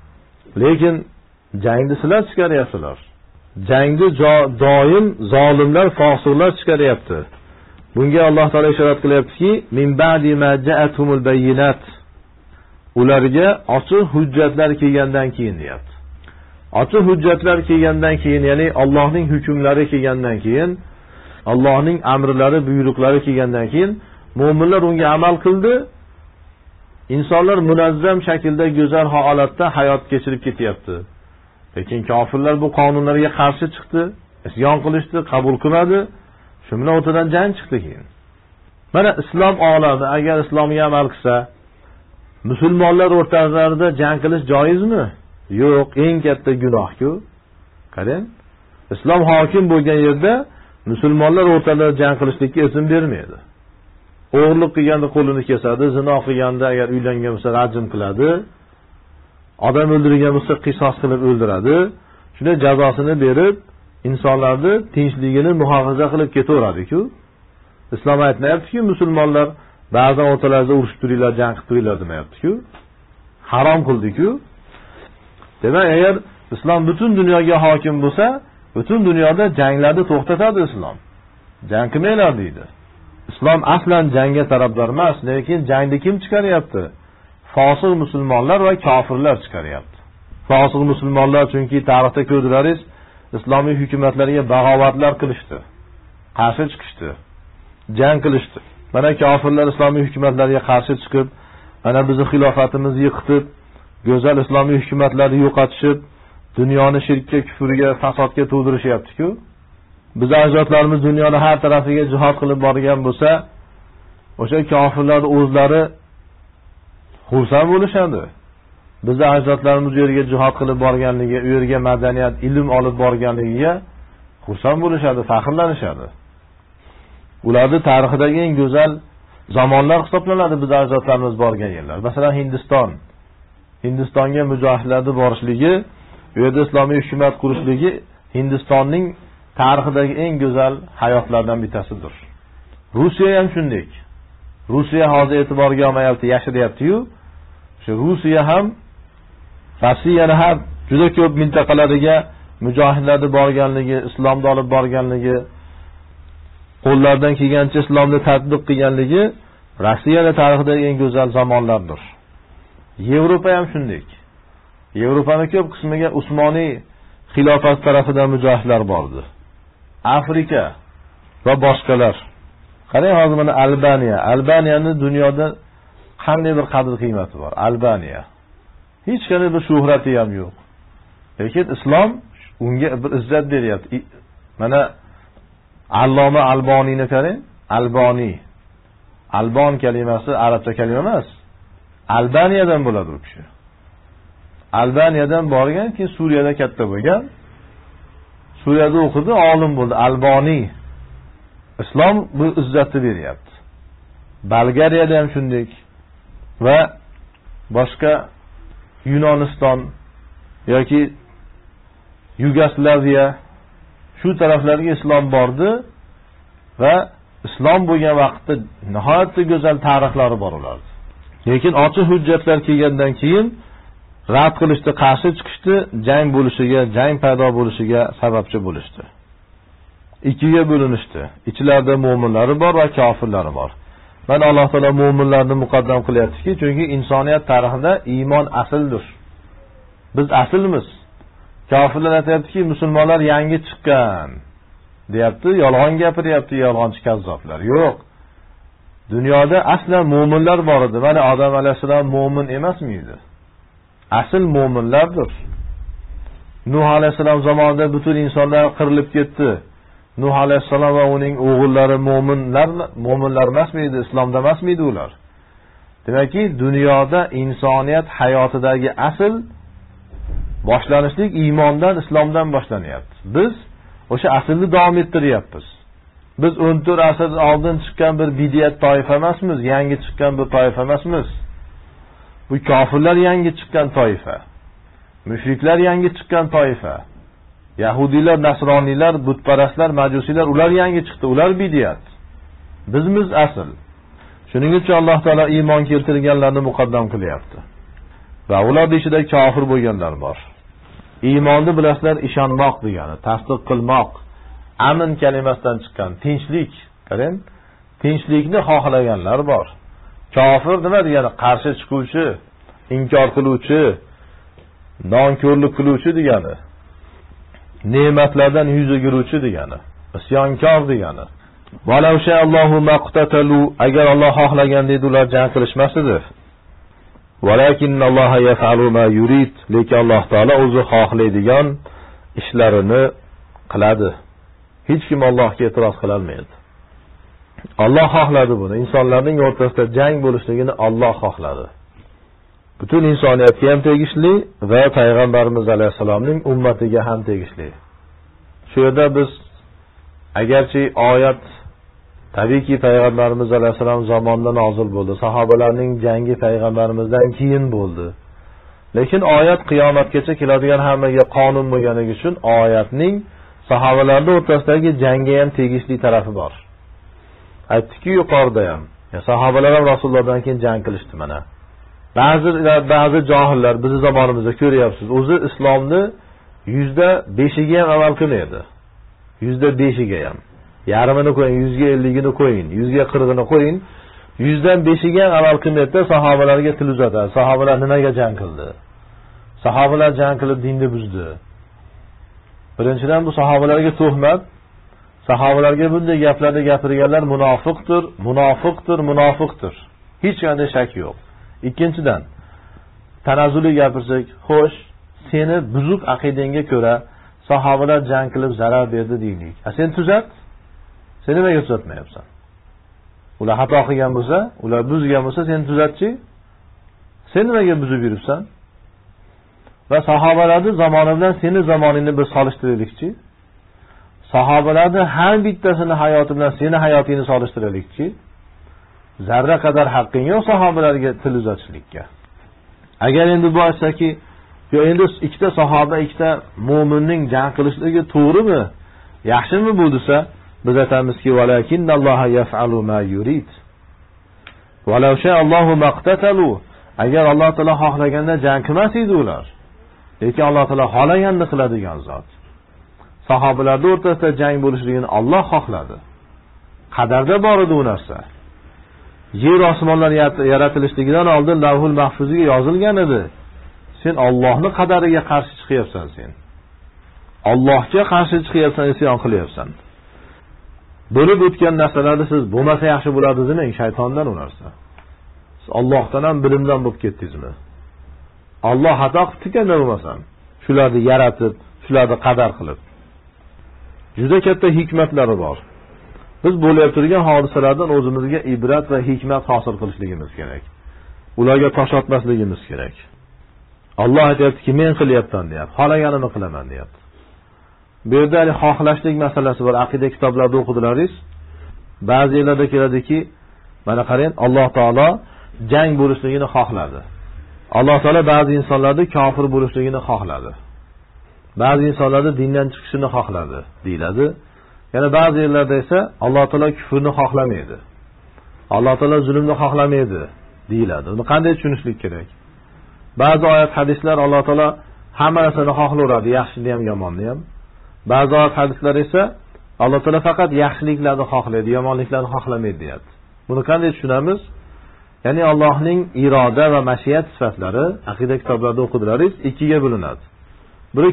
Lekin jangni sizlar chiqaryapsizlar. Jangni doim zolimlar, fosiqlar chiqaryapti. Bunga Alloh taolo ishorat qilyaptiki, min ba'di ma ja'atumul bayyinat. Ularga ochiq hujjatlar kelgandan keyin deyapti. Ochiq hujjatlar kelgandan keyin, ya'ni Allohning hukmlari kelgandan keyin, Allohning amrlari, buyruqlari kelgandan keyin mu'minlar unga amal qildi. İnsanlar munazzam shaklda, go'zal holatda hayot kechirib ketyapti. Lekin kofirlar bu qonunlarga qarshi chiqdi, isyon qilishdi, qabul qilmadi. Shu bilan o'rtadan jang chiqdi keyin. Mana islom olami agar islomga amal qilsa, musulmonlar o'rtalarida jang qilish joizmi? Yo'q, eng katta gunoh-ku. Qarang, islom hokim bo'lgan yerda musulmonlar o'rtalarida jang qilishlikka izn bermaydi. O'g'irlik qilganda qo'lini kesadi, zino qilganda agar uylangan bo'lsa rajm qiladi, odam o'ldirgan bo'lsa qisos qilib o'ldiradi. Shunday jazosini berib, insonlarni tinchligini muhofaza qilib ketaveradi-ku. Islom aytmayapti-ku, musulmonlar ba'zan o'rtalarida urushib turinglar, jang qilib turinglar demayapti-ku. Harom qildi-ku. Demak, agar islom butun dunyoga hokim bo'lsa, butun dunyoda janglarni to'xtatadi islom. Jang qilmanglar deydi. Islom aslan jangga tarafdor emas, lekin jangni kim chiqaryapti? Fosiq musulmonlar va kofirlar chiqaryapti. Fosiq musulmonlar chunki tarixda ko'rdilaringiz, islomiy hukumatlarga bag'ovatlar qilishdi, qarshi chiqishdi, jang qilishdi. Mana kofirlar islomiy hukumatlarga qarshi chiqib, mana bizning xilofatimizni yiqitib, go'zal islomiy hukumatlarni yo'qotishib, dunyoni shirkka, kufrga, fasodga to'ldirishyapti-ku. Biz ajdodlarimiz dunyoni har tarafiga jihad qilib borgan bo'lsa, o'sha kofirlar o'zlari xursand bo'lishadi. Bizning ajdodlarimiz u yerga jihad qilib borganligi, u yerga madaniyat, ilm olib borganligiga xursand bo'lishadi, faxrlanishadi. Ularning tarixidagi eng go'zal zamonlar hisoblanadi bizning ajdodlarimiz borgan yerlar. Masalan, Hindiston. Hindistonga mujohidlarning borishligi, u yerda islomiy hukumat qurishligi Hindistonning tarixidagi eng go'zal hayotlardan bittasidir. Rossiya ham shunday. Rossiya hozir e'tiborga olmayapti, yashiryapti-yu. Shu Rossiya ham Rossiyani ham juda ko'p mintaqalariga mujohidlarni borganligi, islomni olib borganligi, qo'llaridan kelgancha islomni tatbiq qilganligi Rossiyaning tarixidagi eng go'zal zamonlardir. Yevropa ham shunday. Yevropaning ko'p qismiga Usmoniy xilofat tarafidan mujohidlar bordi. Afrika va boshqalar. Qarang, hozir mana Albaniya. Albaniyaning dunyoda qanday bir qadr qiymati bor? Albaniya. Hech qanday bir shuhrati ham yo'q. Lekin islom unga bir izzat beryapti. Mana Alloma Alboniyni qarang, Alboniy. Albon kalimasi arabcha kalima emas. Albaniyadan bo'ladi u kishi. Albaniyadan borgan, keyin Suriyada katta bo'lgan. Suriyada o'qidi, olim bo'ldi, Alboniy. Islom bu izzatni beryapti. Bolgariyada ham shunday va boshqa Yunoniston yoki Yugoslaviya shu taraflarga islom bordi va islom bo'lgan vaqtda nihoyatda go'zal tarixlari bor ulardi. Lekin ochiq hujjatlar kelgandan keyin rad qilishdi, qarshi chiqishdi, jang bo'lishiga, jang paydo bo'lishiga sababchi bo'lishdi. Ikkiga bo'linishdi. Ichlarida mu'minlari bor va kofirlari bor. Mana Alloh taolo mu'minlarni muqaddam qilyaptiki, chunki insoniyat tarixida iymon asldir. Biz aslimiz. Kofirlar aytayaptiki, musulmonlar yangi chiqqan, deyapti, yolg'on gapiryapti, yolg'onchi kazzoblar. Yo'q. Dunyoda aslan mu'minlar bor edi. Mana Odam alayhisalom mu'min emasmi edi? Asl mu'minlardir. Nuh alayhisalom zamonida butun insonlar qirilib ketdi. Nuh alayhisalom va uning o'g'illari mu'minlar emasmi edi? Islomda emasmi edi ular? Demakki, dunyoda insoniyat hayotidagi asl boshlanishlik iymondan, islomdan boshlanyapti. Biz o'sha aslni davom ettiryapmiz. Biz 14 asr oldin chiqqan bir bidiyat toifa emasmiz, yangi chiqqan bir toifa emasmiz. Bu kofirlar yangi chiqqan toifa. Mushriklar yangi chiqqan toifa. Yahudiylar, nasroniylar, butparastlar, majusiylar ular yangi chiqdi, ular bidiyat. Bizmiz asl. Shuning uchun Alloh taolo iymon keltirganlarni muqaddam qilyapti. Va ular ichida kofir bo'lganlar bor. Iymonni bilasizlar, ishonmoq degani, tasdiq qilmoq. Amin kalimasidan chiqqan tinchlik. Qarang, tinchlikni xohlaganlar bor. Kofir nima degani? Qarshi chiquvchi, inkor qiluvchi, nonko'rlik qiluvchi degani. Ne'matlardan yuz o'giruvchi degani. Isyonkor degani. Walau sha'allohu maqtatalu, agar Alloh xohlagan edi ular jang qilishmas edi. Walakinnalloha yaf'alu ma yurid, lekin Alloh taolo o'zi xohlaydigan ishlarini qiladi. Hech kim Allohga e'tiroz qila olmaydi. Alloh xohladi buni. Insonlarning o'rtasida jang bo'lishligini Alloh xohladi. Butun insoniyatga ham tegishli va payg'ambarimiz alayhisalomning ummatiga ham tegishli. Shu yerda biz agarchi oyat tabiiyki payg'ambarimiz alayhisalom zamonida nozil bo'ldi, sahobalarning jangi payg'ambarimizdan keyin bo'ldi. Lekin oyat qiyomatgacha keladigan hammaga qonun bo'lganligi uchun oyatning sahobalarning o'rtasidagi jangga ham tegishli tarafi bor. Aytdiki yuqorida ham, sahobalar ham Rasulullohdan keyin jang qilishdi mana. Ba'zi johillar bizni zamonimizda ko'ryapsiz, o'zi islomni 5%ga ham amal qilmaydi. 5%ga ham. Yarmini qo'ying, 50%gini qo'ying, 40%gini qo'ying. 5%ga ham amal qilmaydi, sahobalarga til uzatadi. Sahobalar nimaga jang qildi? Sahobalar jang qilib dinni buzdi. Birinchidan bu sahobalarga tuhmat. Sahobalarga bunday gaplarni gapirganlar munofiqdir. Hech qanday shak yo'q. Ikkinchidan, tanazzuli gapirsak, xo'sh, seni buzuq aqidangga ko'ra sahobalar jang qilib zarar berdi deylik. Sen tuzat. Sen nimaga tuzatmayapsan? Ular xato qilgan bo'lsa, ular buzgan bo'lsa, sen tuzatchi. Sen nimaga buzib yuribsan? Va sahobalarning zamoni bilan seni zamoningni bir solishtiraylikchi. Sahobalarning har bittasini hayoti bilan seni hayotingni solishtiraylikchi. Zarra qadar haqqing yo'q sahobalarga til uzatishlikka. Agar endi bu aytsaki, yo endi ikkita sahoba, ikkita mu'minning jang qilishligi to'g'rimi? Yaxshimi bu desa, biz aytamizki, walakinnalloha yaf'alu ma yurid. Walau sha'allohu maqtatalu, agar Alloh taolo xohlaganda jang qilmas edi ular. Lekin Alloh taolo xohlaganini qiladigan zot. Sahobalarning o'rtasida jang bo'lishligini Alloh xohladi. Qadarda bor edi u narsa. Yer osmonlar yaratilishligidan oldin Lavhul Mahfuzga yozilgan edi. Sen Allohning qadariga qarshi chiqyapsan sen. Allohga qarshi chiqyapsan, isyon qilyapsan. Bo'lib o'tgan narsalarni siz bo'lmasa yaxshi bo'ladi demang, shaytondan u narsa. Siz Allohdan ham bilimdan bo'lib ketdingizmi? Alloh xato qilib bo'lmasam, shularni yaratib, shularni qadar qilib. Juda katta hikmatlari bor. Biz bo'lib turgan hodisalardan o'zimizga ibrat va hikmat hosil qilishligimiz kerak. Ularga tosh otmasligimiz kerak. Alloh aytayaptiki, men qilyapman deyapti. Xohlaganimni qilaman deyapti. Bu yerda xohlashlik masalasi bor. Aqida kitoblarida o'qidilaringiz. Ba'zi yerlarda keladiki, mana qarang, Alloh taolo jang bo'lishligini xohladi. Alloh taolo ba'zi insonlarning kofir bo'lishligini xohladi. Ba'zi insonlarning dindan chiqishini xohladi, deyiladi. Yana ba'zi yerlarda esa Alloh taolo kufrni xohlamaydi. Alloh taolo zulmni xohlamaydi, deyiladi. Uni qanday tushunishlik kerak? Ba'zi oyat hadislar Alloh taolo hamma narsani xohlaydi, yaxshini ham, yomonni ham. Ba'zi oyat hadislar esa Alloh taolo faqat yaxshiliklarni xohlaydi, yomonliklarni xohlamaydi, deyapti. Buni qanday tushunamiz? Ya'ni Allohning iroda va mashiat sifatlari aqida kitoblarida o'qidilaringiz ikkiga bo'linadi. Biri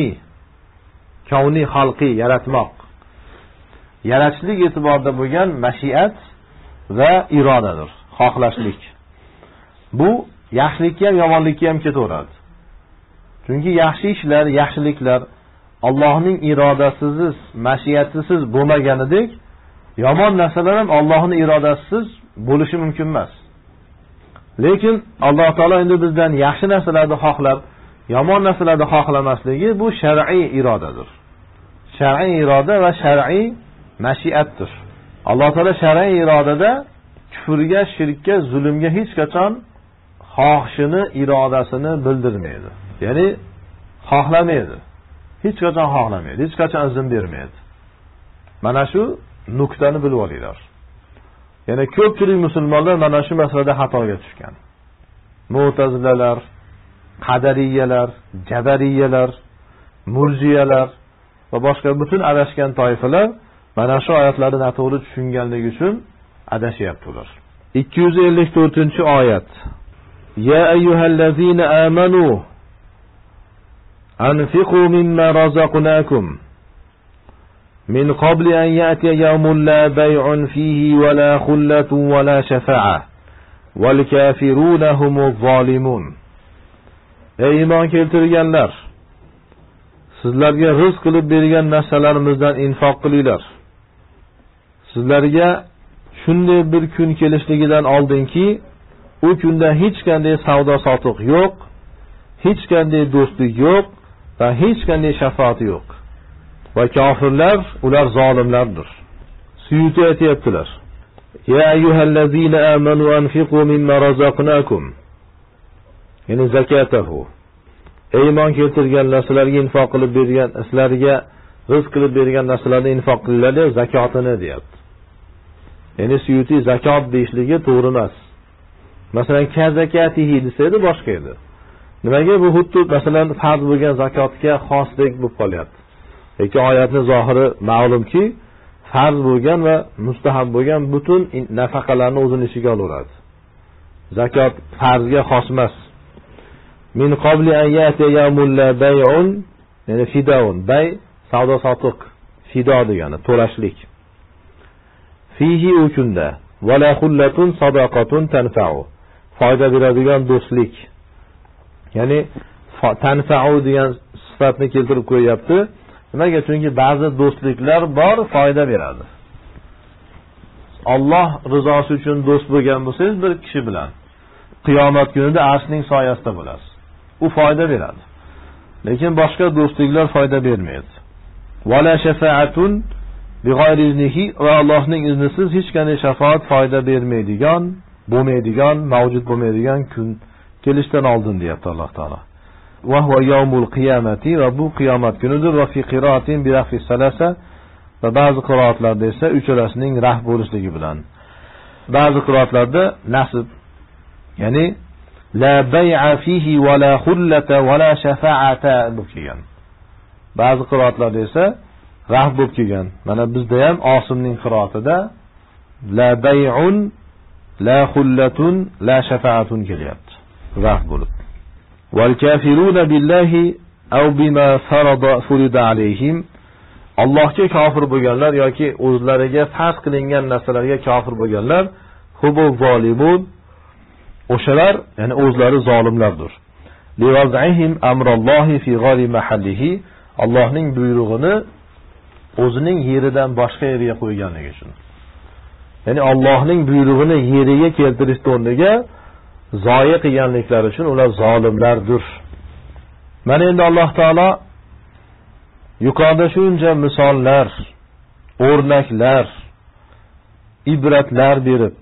kavniy xalqiy yaratmoq. Yaratishlik e'tiborida bo'lgan mashiat va irodadir, xohlashlik. Bu yaxshilikka ham, yomonlikka ham ketaveradi. Chunki yaxshi ishlar, yaxshiliklar Allohning irodasisiz, mashiatisiz bo'lmaganidek, yomon narsalar ham Allohning irodasisiz bo'lishi mumkin emas. Lekin Alloh taolo endi bizdan yaxshi narsalarni xohlab, yomon narsalarni xohlamasligi bu shar'iy irodadir. Shar'iy iroda va shar'iy mashiatdir. Alloh taolo shar'iy irodada kufrga, shirkka, zulmga hech qachon xohishini, irodasini bildirmaydi. Ya'ni xohlamaydi. Hech qachon xohlamaydi, hech qachon izn bermaydi. Mana shu nuqtani bilib olinglar. Yana ko'pchilik musulmonlar mana shu masalada xatoga tushgan. Mu'tazilalar, qadariyalar, jabariyalar, murjiyalar va boshqa butun adashgan toifalar mana shu oyatlarni noto'g'ri tushunganligi uchun adashyaptilar. 254-oyat. Ya ayyuhallazina amanu anfiqu mimma razaqnakum min qabli an ya'tiya yawmun la bay'un fihi wa la khullatun wa la shafa'a wal kafiruna humuz zalimun. Ey iymon keltirganlar, sizlarga rizq qilib bergan narsalarimizdan infoq qilinglar. Sizlarga shunday bir kun kelishligidan oldinki, u kunda hech qanday savdo sotiq yo'q, hech qanday do'stlik yo'q va hech qanday shafaat yo'q. Va kofirlar ular zolimlardir. Suyuti aytayaptilar. Ya ayyuhallazina amanu anfiqu mimma razaqnakum. Ya'ni zakatahu. Ey iymon keltirganlar, sizlarga infoq qilib bergan, sizlarga rizq qilib bergan narsalarni infoq qilinglar, zakotini deyapti. Ya'ni Suyuti zakot deyishligi to'g'ri emas. Masalan, zakatihi desaydi boshqa edi. Nimaga bu xuddi masalan farz bo'lgan zakotga xoslik bo'lib qolyapti? Lekin oyatning zohiri ma'lumki, farz bo'lgan va mustahab bo'lgan butun nafaqalarni o'zini ichiga olaveradi. Zakot farzga xos emas. Min qabli an ya'tiya yawmun la bay'un, ya'ni fidaun, bay savdo sotiq, fido degani to'lashlik. Fihi ukunda va la khullatun sadaqatun tanfa'u. Foyda beradigan do'stlik. Ya'ni tanfa'u degan sifatni keltirib qo'yapti. Nimaga? Chunki ba'zi do'stliklar bor, foyda beradi. Alloh rizosi uchun do'st bo'lgan bo'lsangiz bir kishi bilan qiyomat kunida arshning soyasida bo'lasiz. U foyda beradi. Lekin boshqa do'stliklar foyda bermaydi. Wala shafa'atun bighayri iznihi, va Allohning iznisiz hech qanday shafaat foyda bermaydigan, mavjud bo'lmaydigan kun kelishdan oldin deyapti Alloh taolo. Va huwa yawmul qiyamati, va bu qiyomat kunidir. Va fi qira'atin bi rafi salasa, va ba'zi qiroatlarda esa uchalasining raf bo'lishligi bilan. Ba'zi qiroatlarda nasib, ya'ni la bay'a fihi wa la khullata wa la shafa'ata bo'lib kelgan. Ba'zi qiroatlarda esa raf bo'lib kelgan. Mana bizda ham Osimning qiroatida la bay'un la khullatun la shafa'atun kelyapti. Raf bo'lib. Wal kafiruna billahi aw bima furida alayhim. Allohga kofir bo'lganlar yoki o'zlariga farz qilingan narsalarga kofir bo'lganlar, hubu zolimun, o'shalar ya'ni o'zlari zolimlardir. Liwaz'ihim amrallohi fi g'ayri mahallihi. Allohning buyrug'ini o'zining yeridan boshqa yerga qo'yganligi uchun. Ya'ni Allohning buyrug'ini yeriga keltirish o'rniga zoya qilganliklari uchun ular zolimlardir. Mana endi Alloh taolo yuqorida shuncha misollar, o'rnaklar, ibratlar berib,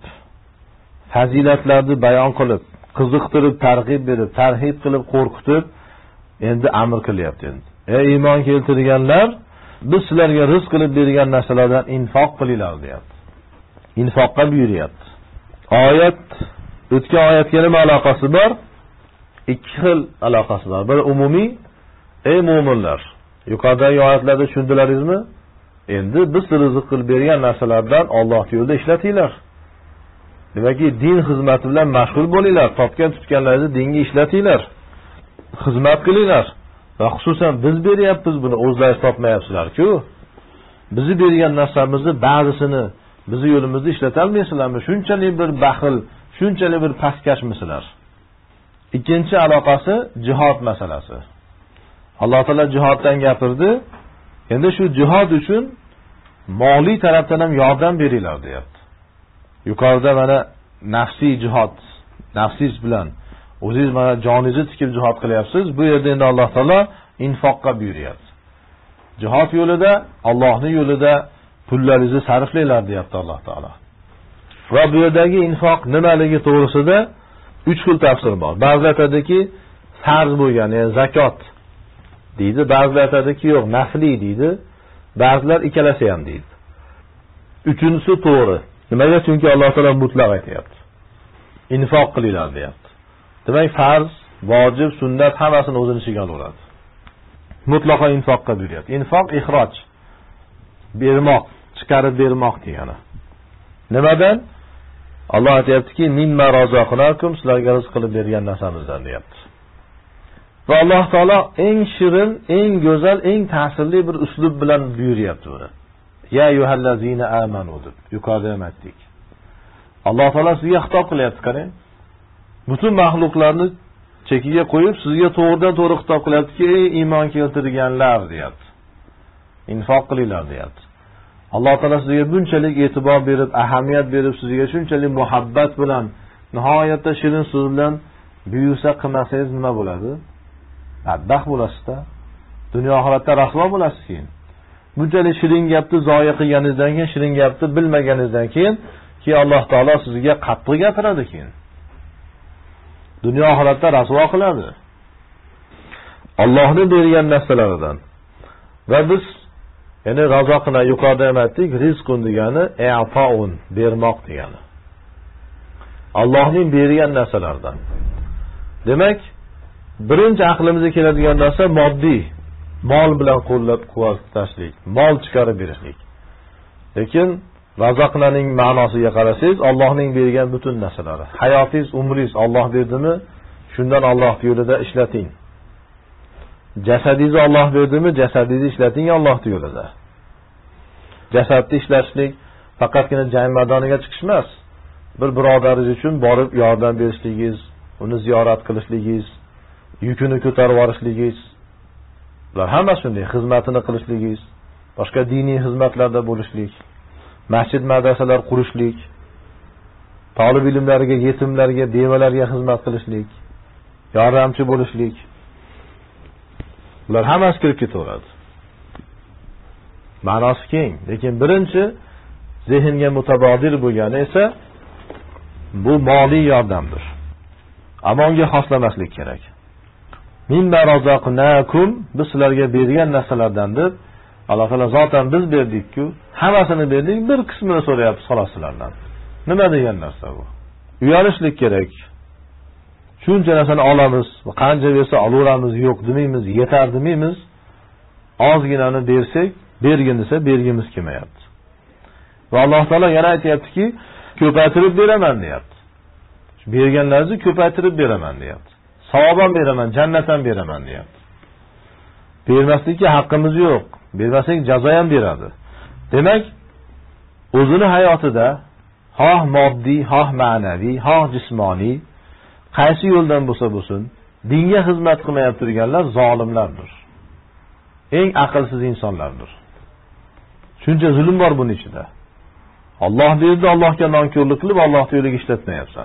fazilatlarni bayon qilib, qiziqtirib, targ'ib berib, tarhib qilib, qo'rqitib, endi amr qilyapti endi. Ey iymon keltirganlar, biz sizlarga rizq qilib bergan narsalardan infoq qilinglar deyapti. Infoqqa buyuryapti. Oyat o'tgan oyatga nima aloqasi bor? Ikki xil aloqasi bor. Biri umumiy, ey mu'minlar, yuqoridagi oyatlarda tushundilaringizmi? Endi biz rizq qilib bergan narsalardan Alloh yo'lida ishlatinglar. Demakki, din xizmati bilan mashg'ul bo'linglar, topgan tutganlaringizni dinga ishlatinglar. Xizmat qilinglar. Va xususan biz beryapmiz buni, o'zlaringiz topmayapsizlar-ku. Bizi bergan narsamizni ba'zisini bizi yo'limizda ishlata olmaysizlarmi? Shunchalik bir baxil, shunchalik bir pastkashmisizlar? Ikkinchi aloqasi jihad masalasi. Alloh taolo jihoddan gapirdi. Endi shu jihad uchun moliy tarafdan ham yordam beringlar deyapti. Yuqorida mana nafsiy jihad, nafsiz bilan o'zingiz mana joningizni tikib jihad qilyapsiz. Bu yerda endi Alloh taolo infoqqa buyuryapti. Jihad yo'lida, Allohning yo'lida pullaringizni sarflanglar deyapti Alloh taolo. Va bu yerdagi infoq nimaligi to'g'risida 3 xil tafsir bor. Ba'zilar aytadiki, farz bo'lgan, ya'ni zakot deydi. Ba'zilar aytadiki, yo'q, nafli deydi. Ba'zilar ikkalasi ham deydi. Uchinchisi to'g'ri. Nimaga? Chunki Alloh taolo mutlaq aytayapti. Infoq qilinglar deyapti. Demak, farz, vojib, sunnat hammasini o'zining ichiga oladi. Mutlaqo infoqqa buyuryapti. Infoq ixroj, bermoq, chiqarib bermoq degani. Nimadan? Alloh aytayaptiki, mimma razaqnakum, sizlarga rizq qilib bergan narsamizdan deyapti. Va Alloh taolo eng shirin, eng go'zal, eng ta'sirli bir uslub bilan buyuryapti buni. Ya ayyuhallazina amanu deb yuqorida ham aytdik. Alloh taolo sizga xitob qilyapti, qarang. Butun mahluqlarni chekiga qo'yib, sizga to'g'ridan to'g'ri xitob qilyaptiki, ey iymon keltirganlar deyapti. Infoq qilinglar deyapti. Alloh taolo sizga bunchalik e'tibor berib, ahamiyat berib, sizga shunchalik muhabbat bilan, nihoyatda shirin so'z bilan buyursa qilmasangiz nima bo'ladi? Badbaxt bo'lasiz-da. Dunyo oxiratda rasvo bo'lasiz keyin. Bunchalik shirin gapni zoya qilganingizdan keyin, shirin gapni bilmaganingizdan keyin Alloh taolo sizga qattiq gapiradi keyin. Dunyo oxiratda rasvo qiladi. Allohning bergan narsalaridan. Va biz ya'ni razaqna yuqorida ham aytdik, rizqun degani i'faun, bermoq degani. Allohning bergan narsalardan. Demak, birinchi aqlimizga keladigan narsa moddiy, mol bilan qo'llab-quvvatlashlik, mol chiqarib berishlik. Lekin razaqnaning ma'nosiga qarasangiz, Allohning bergan butun narsalari. Hayotingiz, umringiz Alloh berdimi? Shundan Alloh yo'lida ishlating. Jasadingizni Alloh berdimi? Jasadingizni ishlating Alloh yo'lida. Jasadni ishlatishlik faqatgina jang maydoniga chiqish emas. Bir birodaringiz uchun borib yordam berishligingiz, uni ziyorat qilishligingiz, yukini ko'tarib yorishligingiz, ular hammasi shunday, xizmatini qilishligingiz, boshqa diniy xizmatlarda bo'lishlik, masjid madrasalar qurishlik, talab ilmlariga, yetimlarga, bevalarga xizmat qilishlik, yordamchi bo'lishlik. Ular hammasi kirib ketaveradi. Ma'nosi keng, lekin birinchi zehnga mutabodir bo'lgani esa bu moliy yordamdir. Amonga xoslamaslik kerak. Mimma razaqnakum, biz sizlarga bergan narsalardan deb Alloh taolo zotan biz berdik-ku, hammasini berdik, bir qismini so'rayapsiz xolos-sizlardan. Nima degan narsa bu? Uyalishlik kerak. Shuncha narsani olamiz, qancha bersa olaveramiz, yo'q demaymiz, yetar demaymiz. Ozginani bersak, bergin desa bergimiz kelmayapti. Va Alloh taolo yana aytayaptiki, ko'paytirib beraman deyapti. Berganlaringizni ko'paytirib beraman deyapti. Savob ham beraman, jannat ham beraman deyapti. Bermaslikka haqqimiz yo'q. Bermasak jazo ham beradi. Demak, o'zini hayotida xoh moddiy, xoh ma'naviy, xoh jismoniy qaysi yo'ldan bo'lsa bo'lsin, dinga xizmat qilmayib turganlar zolimlardir. Eng aqlsiz insonlardir. Shuncha zulm bor buning ichida. Alloh berdi, Allohga nonko'rlik qilib, Allohning yo'liga ishlatmayapsan.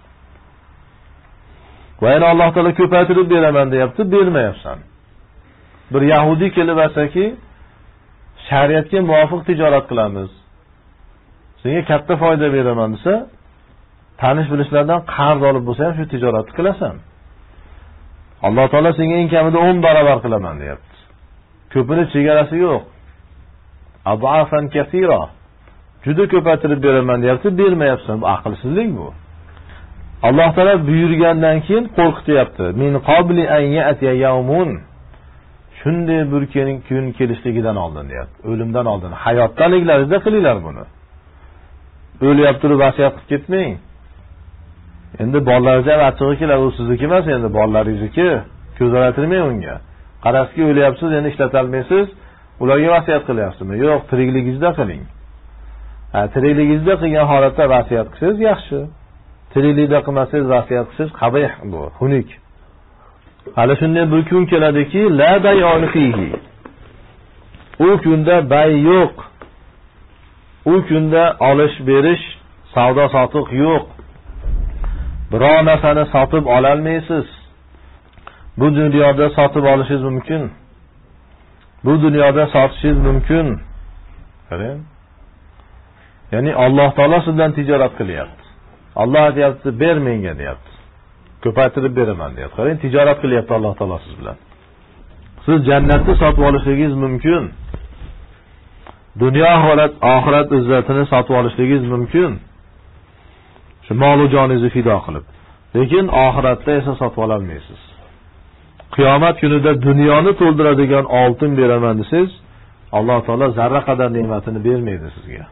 Va yana Alloh taolo ko'paytirib beraman deyapti, bermayapsan. Bir yahudi kelib aytsa-ki, shariatga muvofiq tijorat qilamiz. Senga katta foyda beraman desa, tanish bilishlardan qarz olib bo'lsa ham shu tijoratni qilasan. Alloh taolo senga eng kamida 10 barobar qilaman deyapti. Ko'pini chegarasi yo'q. Adafan kathira. Juda ko'paytirib beraman deyapti, bermayapsan. Bu aqlsizlik bu. Alloh taolo buyurgandan keyin qo'rqityapti. Min qabli an ya'tiya yawmun. Shunday bir kun kelishligidan oldin deyapti. O'limdan oldin. Hayotdaligingizda qilinglar buni. O'lyapti deb vasiyat qilib ketmang. Endi bolalarga achchig'i keladi, u sizniki emas, endi bolalaringizniki. Ko'zaratirmang unga. Qarasizki o'lyapsiz, endi ishlata olmaysiz, ularga vasiyat qilyapsizmi? Yo'q, tirikligingizda qiling. Tirikligingizda qilgan holatda vasiyat qilsangiz yaxshi. Tiriklikda qilmasangiz vasiyat qilsangiz qabih bu, xunuk. Hali shunday bir kun keladiki, la bay'un fihi. U kunda bay yo'q. U kunda olish berish, savdo sotiq yo'q. Biror narsani sotib ola olmaysiz. Bu dunyoda sotib olishingiz mumkin. Bu dunyoda sotishingiz mumkin. Qarang. Ya'ni Alloh taolo sizdan tijorat qilyapti. Alloh aytayapti, ber menga deyapti. Ko'paytirib beraman deyapti. Qarang, tijorat qilyapti Alloh taolo siz bilan. Siz jannatni sotib olishingiz mumkin. Dunyo oxirat izzatini sotib olishingiz mumkin. Shu mol va joningizni fido qilib. Lekin oxiratda esa sotib ola olmaysiz. Qiyomat kunida dunyoni to'ldiradigan oltin beraman desiz, Alloh taolo zarra qadar ne'matini bermaydi sizga.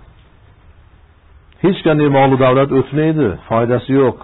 Hech qanday mol va davlat o'tmaydi, foydasi yo'q.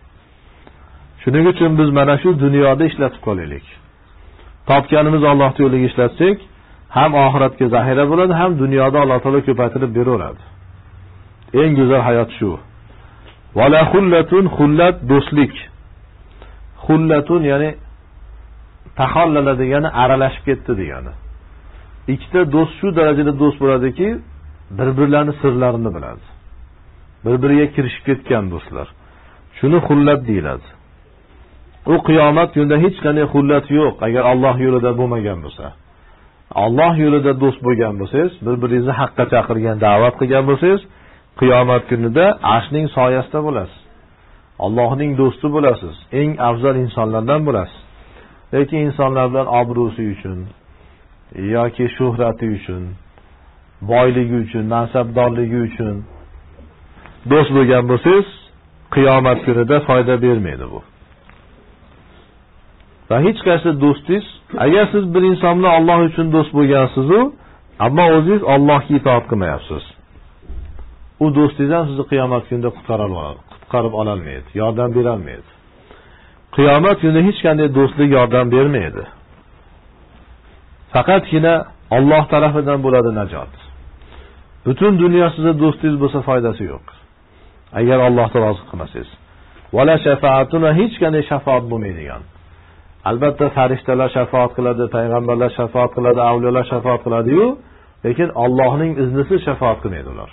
Shuning uchun biz mana shu dunyoda ishlatib qolaylik. Topganimiz Alloh yo'liga ishlatsak, ham oxiratga zaxira bo'ladi, ham dunyoda Alloh taolo ko'paytirib beraveradi. Eng go'zal hayot shu. Wala khullatun, khullat do'stlik. Khullatun ya'ni tahallala degani aralashib ketdi degani. Ikkita do'st shu darajada do'st bo'ladiki, bir-birlarining sirlarini biladi. Bir-biriga kirishib ketgan do'stlar. Shuni xullat deyiladi. U qiyomat kunida hech qanday xullat yo'q, agar Alloh yo'lida bo'lmagan bo'lsa. Alloh yo'lida do'st bo'lgan bo'lsangiz, bir-biringizni haqqa chaqirgan, da'vat qilgan bo'lsangiz, qiyomat kunida arshning soyasida bo'lasiz. Allohning do'sti bo'lasiz, eng afzal insonlardan bo'lasiz. Lekin insonlar bilan obro'si uchun yoki shuhrati uchun, boyligi uchun, mansabdorligi uchun do'st bo'lgan bo'lsangiz, qiyomat kunida foyda bermaydi bu. Va hech qaysi do'stingiz, agar siz bir inson bilan Alloh uchun do'st bo'lgansiz-u, ammo o'zingiz Allohga itoat qilmayapsiz, u do'stingiz ham sizni qiyomat kunida qutqarib ola olmaydi, yordam bera olmaydi. Qiyomat kunida hech qanday do'stlik yordam bermaydi. Faqatgina Alloh tarafidan bo'ladi najot. Butun dunyo sizga do'stingiz bo'lsa foydasi yo'q. Agar Allohga rozi qilmasangiz. Wala shafaatuna, hech qanday shafaat bo'lmaydigan. Albatta farishtalar shafaat qiladi, payg'ambarlar shafaat qiladi, avliyolar shafaat qiladi-yu, lekin Allohning iznisiz shafaat qilmaydi ular.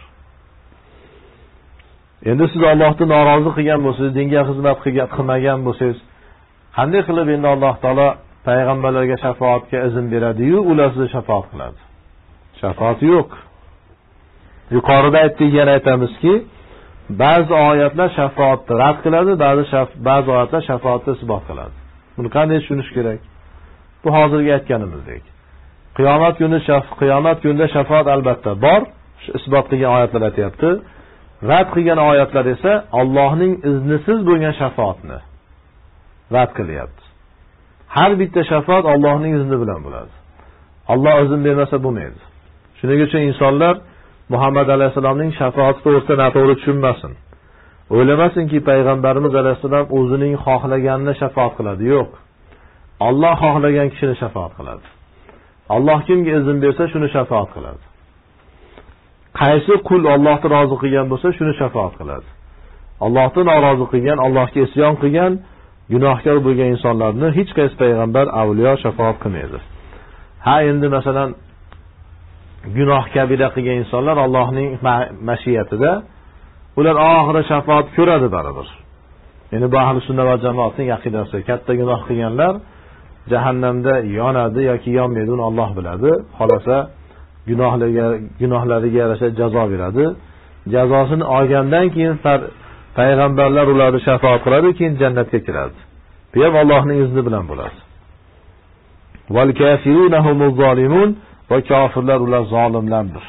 Endi siz Allohni norozi qilgan bo'lsangiz, dinga xizmat qilmagan bo'lsangiz, qanday qilib endi Alloh taolo payg'ambarlarga shafaatga izn beradi-yu, ular sizga shafaat qiladi? Shafaat yo'q. Yuqorida aytdik, yana aytamizki, ba'zi oyatlar shafaatni rad qiladi, ba'zi oyatlar shafaatni isbot qiladi. Buni qanday tushunish kerak? Bu hozirgi aytganimizdek. Qiyomat kunida shafaat albatta bor, isbot qilgan oyatlar aytayapti. Rad qilgan oyatlar esa Allohning iznisiz bo'lgan shafaatni rad qilyapti. Har bitta shafaat Allohning izni bilan bo'ladi. Alloh izn bermasa bo'lmaydi. Shuning uchun insonlar Muhammad alayhisolamning shafaati to'g'risida noto'g'ri tushunmasin. O'ylamasinki payg'ambarimiz alayhisolam o'zining xohlaganini shafaat qiladi. Yo'q. Alloh xohlagan kishini shafaat qiladi. Alloh kimga izn bersa shuni shafaat qiladi. Qaysi qul Allohni rozi qilgan bo'lsa shuni shafaat qiladi. Allohni norozi qilgan, Allohga isyon qilgan, gunohkor bo'lgan insonlarni hech qaysi payg'ambar, avliyo shafaat qilmaydi. Ha, endi masalan gunoh kabira qilgan insonlar Allohning mashiyatida ular oxiri shafaat ko'radi baribir. Ya'ni bu ahli sunna va jamoatning aqidasi. Katta gunoh qilganlar jahannamda yonadi yoki yonmaydi, uni Alloh biladi. Xolasa gunohlariga yarasha jazo beradi. Jazosini olgandan keyin payg'ambarlar ularni shafaat qiladi, keyin jannatga kiradi. Bu ham Allohning izni bilan bo'ladi. Val kafiruna humuz zolimun, va kofirlar ular zolimlardir.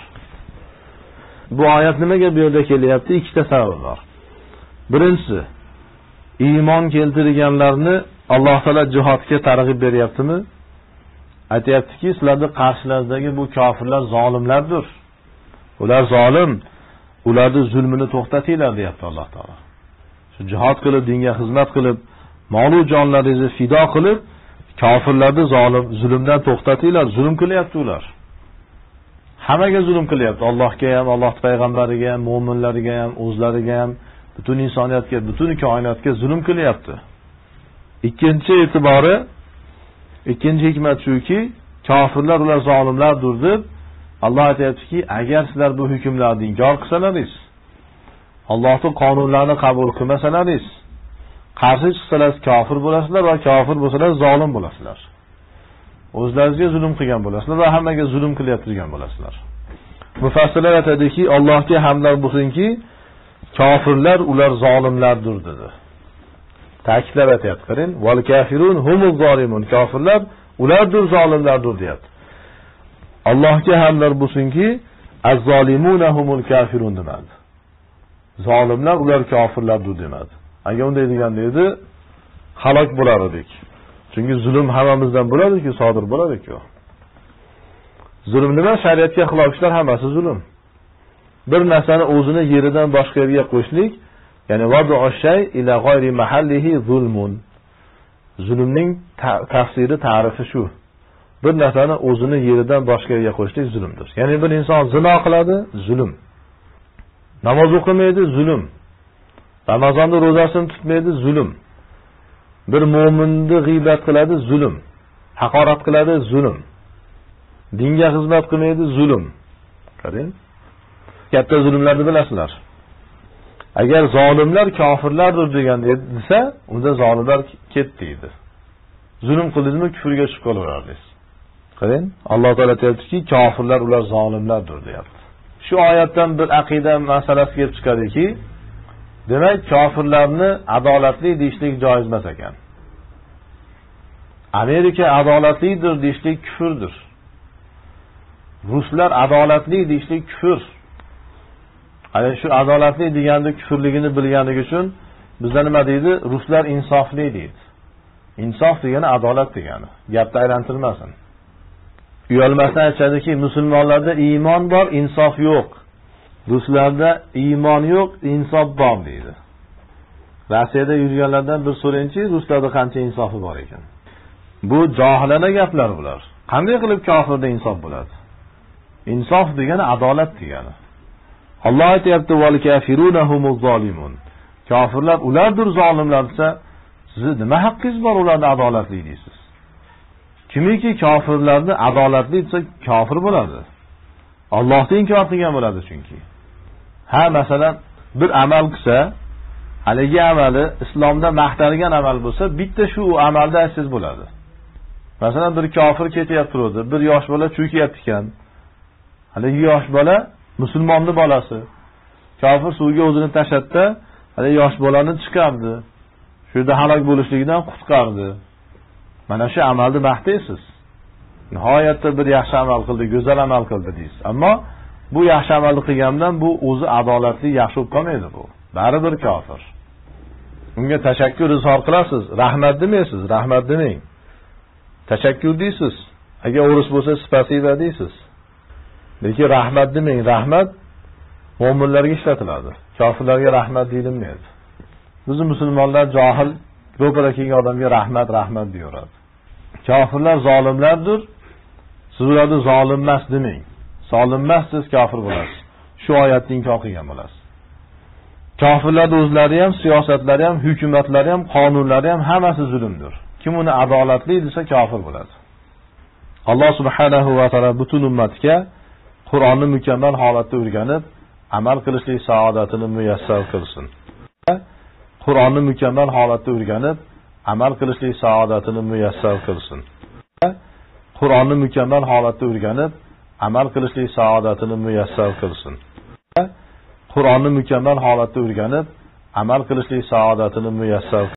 Bu oyat nimaga bu yerda kelyapti? Ikkita sabab bor. Birinchisi, iymon keltirganlarni Alloh taolo jihodga targ'ib beryaptimi? Aytayaptiki, sizlarning qarshilaridagi bu kofirlar zolimlardir. Ular zolim, ularning zulmini to'xtatinglar deyapti Alloh taolo. Shu jihod qilib, dinga xizmat qilib, mol-u jonlaringizni fido qilib, kofirlarni zulmdan to'xtatinglar. Zulm qilyapti ular. Hammaga zulm qilyapti. Allohga ham, Alloh payg'ambariga ham, mu'minlarga ham, o'zlariga ham, butun insoniyatga, butun koinotga zulm qilyapti. Ikkinchi e'tibori, ikkinchi hikmat shuki, kofirlar ular zolimlardir deb Alloh aytayaptiki, agar sizlar bu hukmlarni inkor qilsalaringiz, Allohning qonunlarini qabul qilmasalaringiz, qarshi chiqsalar kofir bo'lasizlar va kofir bo'lsalar zolim bo'lasizlar. O'zlaringizga zulm qilgan bo'lasizlar va hammaga zulm qilayotgan bo'lasizlar. Mufassirlar aytadiki, Allohga hamdlar bo'lsinki, kofirlar ular zolimlardir dedi. Ta'kidlab aytayapti, qarang, val kafirun humuz zolimun, kofirlar ulardir zolimlardir deyapti. Allohga hamdlar bo'lsinki, az-zolimuna humul kafirun demadi. Zolimlar ular kofirlardir demadi. Agar unday deganda edi, halok bo'lar edik. Chunki zulm hammamizdan bo'ladi-ku, sodir bo'ladi-ku. Zulm nima? Shariatga xilof ishlar hammasi zulm. Bir narsani o'zini yeridan boshqa yerga qo'yishlik, ya'ni vad'u shay ila g'ayri mahallihi zulmun. Zulmning tafsiri, ta'rifi shu. Bir narsani o'zini yeridan boshqa yerga qo'yishlik zulmdir. Ya'ni bir inson zino qiladi, zulm. Namoz o'qimaydi, zulm. Ramazonda ro'zasini tutmaydi, zulm. Bir mo'minni g'iybat qiladi, zulm. Haqorat qiladi, zulm. Dinga xizmat qilmaydi, zulm. Qarang. Katta zulmlarni bilasizlar. Agar zolimlar kofirlardir degan desa, unda zolimlar ketdi edi. Zulm qildingizmi, kufrga tushib qolaverardingiz. Qarang, Alloh taolo aytayaptiki, kofirlar ular zolimlardir deyapti. Shu oyatdan bir aqida masalasi kelib chiqadiki, demak, kofirlarni adolatli deyishlik joiz emas ekan. Amerika adolatlidir deyishlik kufrdir. Ruslar adolatli deyishlik kufr. Ana shu adolatli deganda kufrligini bilganligi uchun bizlar nima deydi? Ruslar insofli deydi. Insof degani adolat degani. Gapni aylantirmasin. Uyalmasdan aytadiki, musulmonlarda iymon bor, insof yo'q. Ruslarda iymon yo'q, insof bor deydi. Rossiyada yurganlardan bir so'raychi, ruslarda qancha insofi bor ekan. Bu johilona gaplar bular. Qanday qilib kofirda insof bo'ladi? Insof degani adolat degani. Alloh aytayapti, val kafiruna humuz zolimun. Kofirlar ulardir zolimlar desa, siz nima haqqingiz bor ularni adolatli deysiz? Kimiki kofirlarni adolatli desa kofir bo'ladi. Allohni inkor qilgan bo'ladi chunki. Ha, masalan, bir amal qilsa, haligi amali islomda maqtalgan amal bo'lsa, bitta shu amalda aytsiz bo'ladi. Masalan, bir kofir ketyapti turadi, bir yosh bola cho'kiyapti ekan. Haligi yosh bola musulmonning bolasi. Kofir suvga o'zini tashatdi, haligi yosh bolani chiqardi. Shu yerda halok bo'lishligidan qutqardi. Mana shu amalni maqtaysiz. Nihoyatda bir yaxshi amal qildi, go'zal amal qildi deysiz. Ammo bu yaxshi amalni qilgandan bu o'zi adolatli, yaxshi bo'lib qolmaydi bu. Baribir kofir. Unga tashakkur izhor qilasiz, rahmat demaysiz, rahmat demang. Tashakkur deysiz. Agar o'ris bo'lsa spasiba deysiz. Lekin rahmat demang, rahmat mu'minlarga ishlatiladi. Kofirlarga rahmat deyilmaydi. Biz musulmonlar johil, ro'para kelgan odamga rahmat, rahmat deyyoradi. Kofirlar zolimlardir. Siz ularni zolim emas demang. Zolim emas, siz kofir bo'lasiz. Shu oyatni inkor qilgan bo'lasiz. Kofirlarning o'zlari ham, siyosatlari ham, hukumatlari ham, qonunlari ham hammasi zulmdir. Kim uni adolatli desa kofir bo'ladi. Alloh subhanahu va taolo butun ummatga Qur'onni mukammal holatda o'rganib, amal qilishlik saodatini muyassar qilsin. Qur'onni mukammal holatda o'rganib, amal qilishlik saodatini muyassar qilsin. Qur'onni mukammal holatda o'rganib, amal qilishlik saodatini muyassar qilsin. Qur'onni mukammal holatda o'rganib, amal qilishlik saodatini muyassar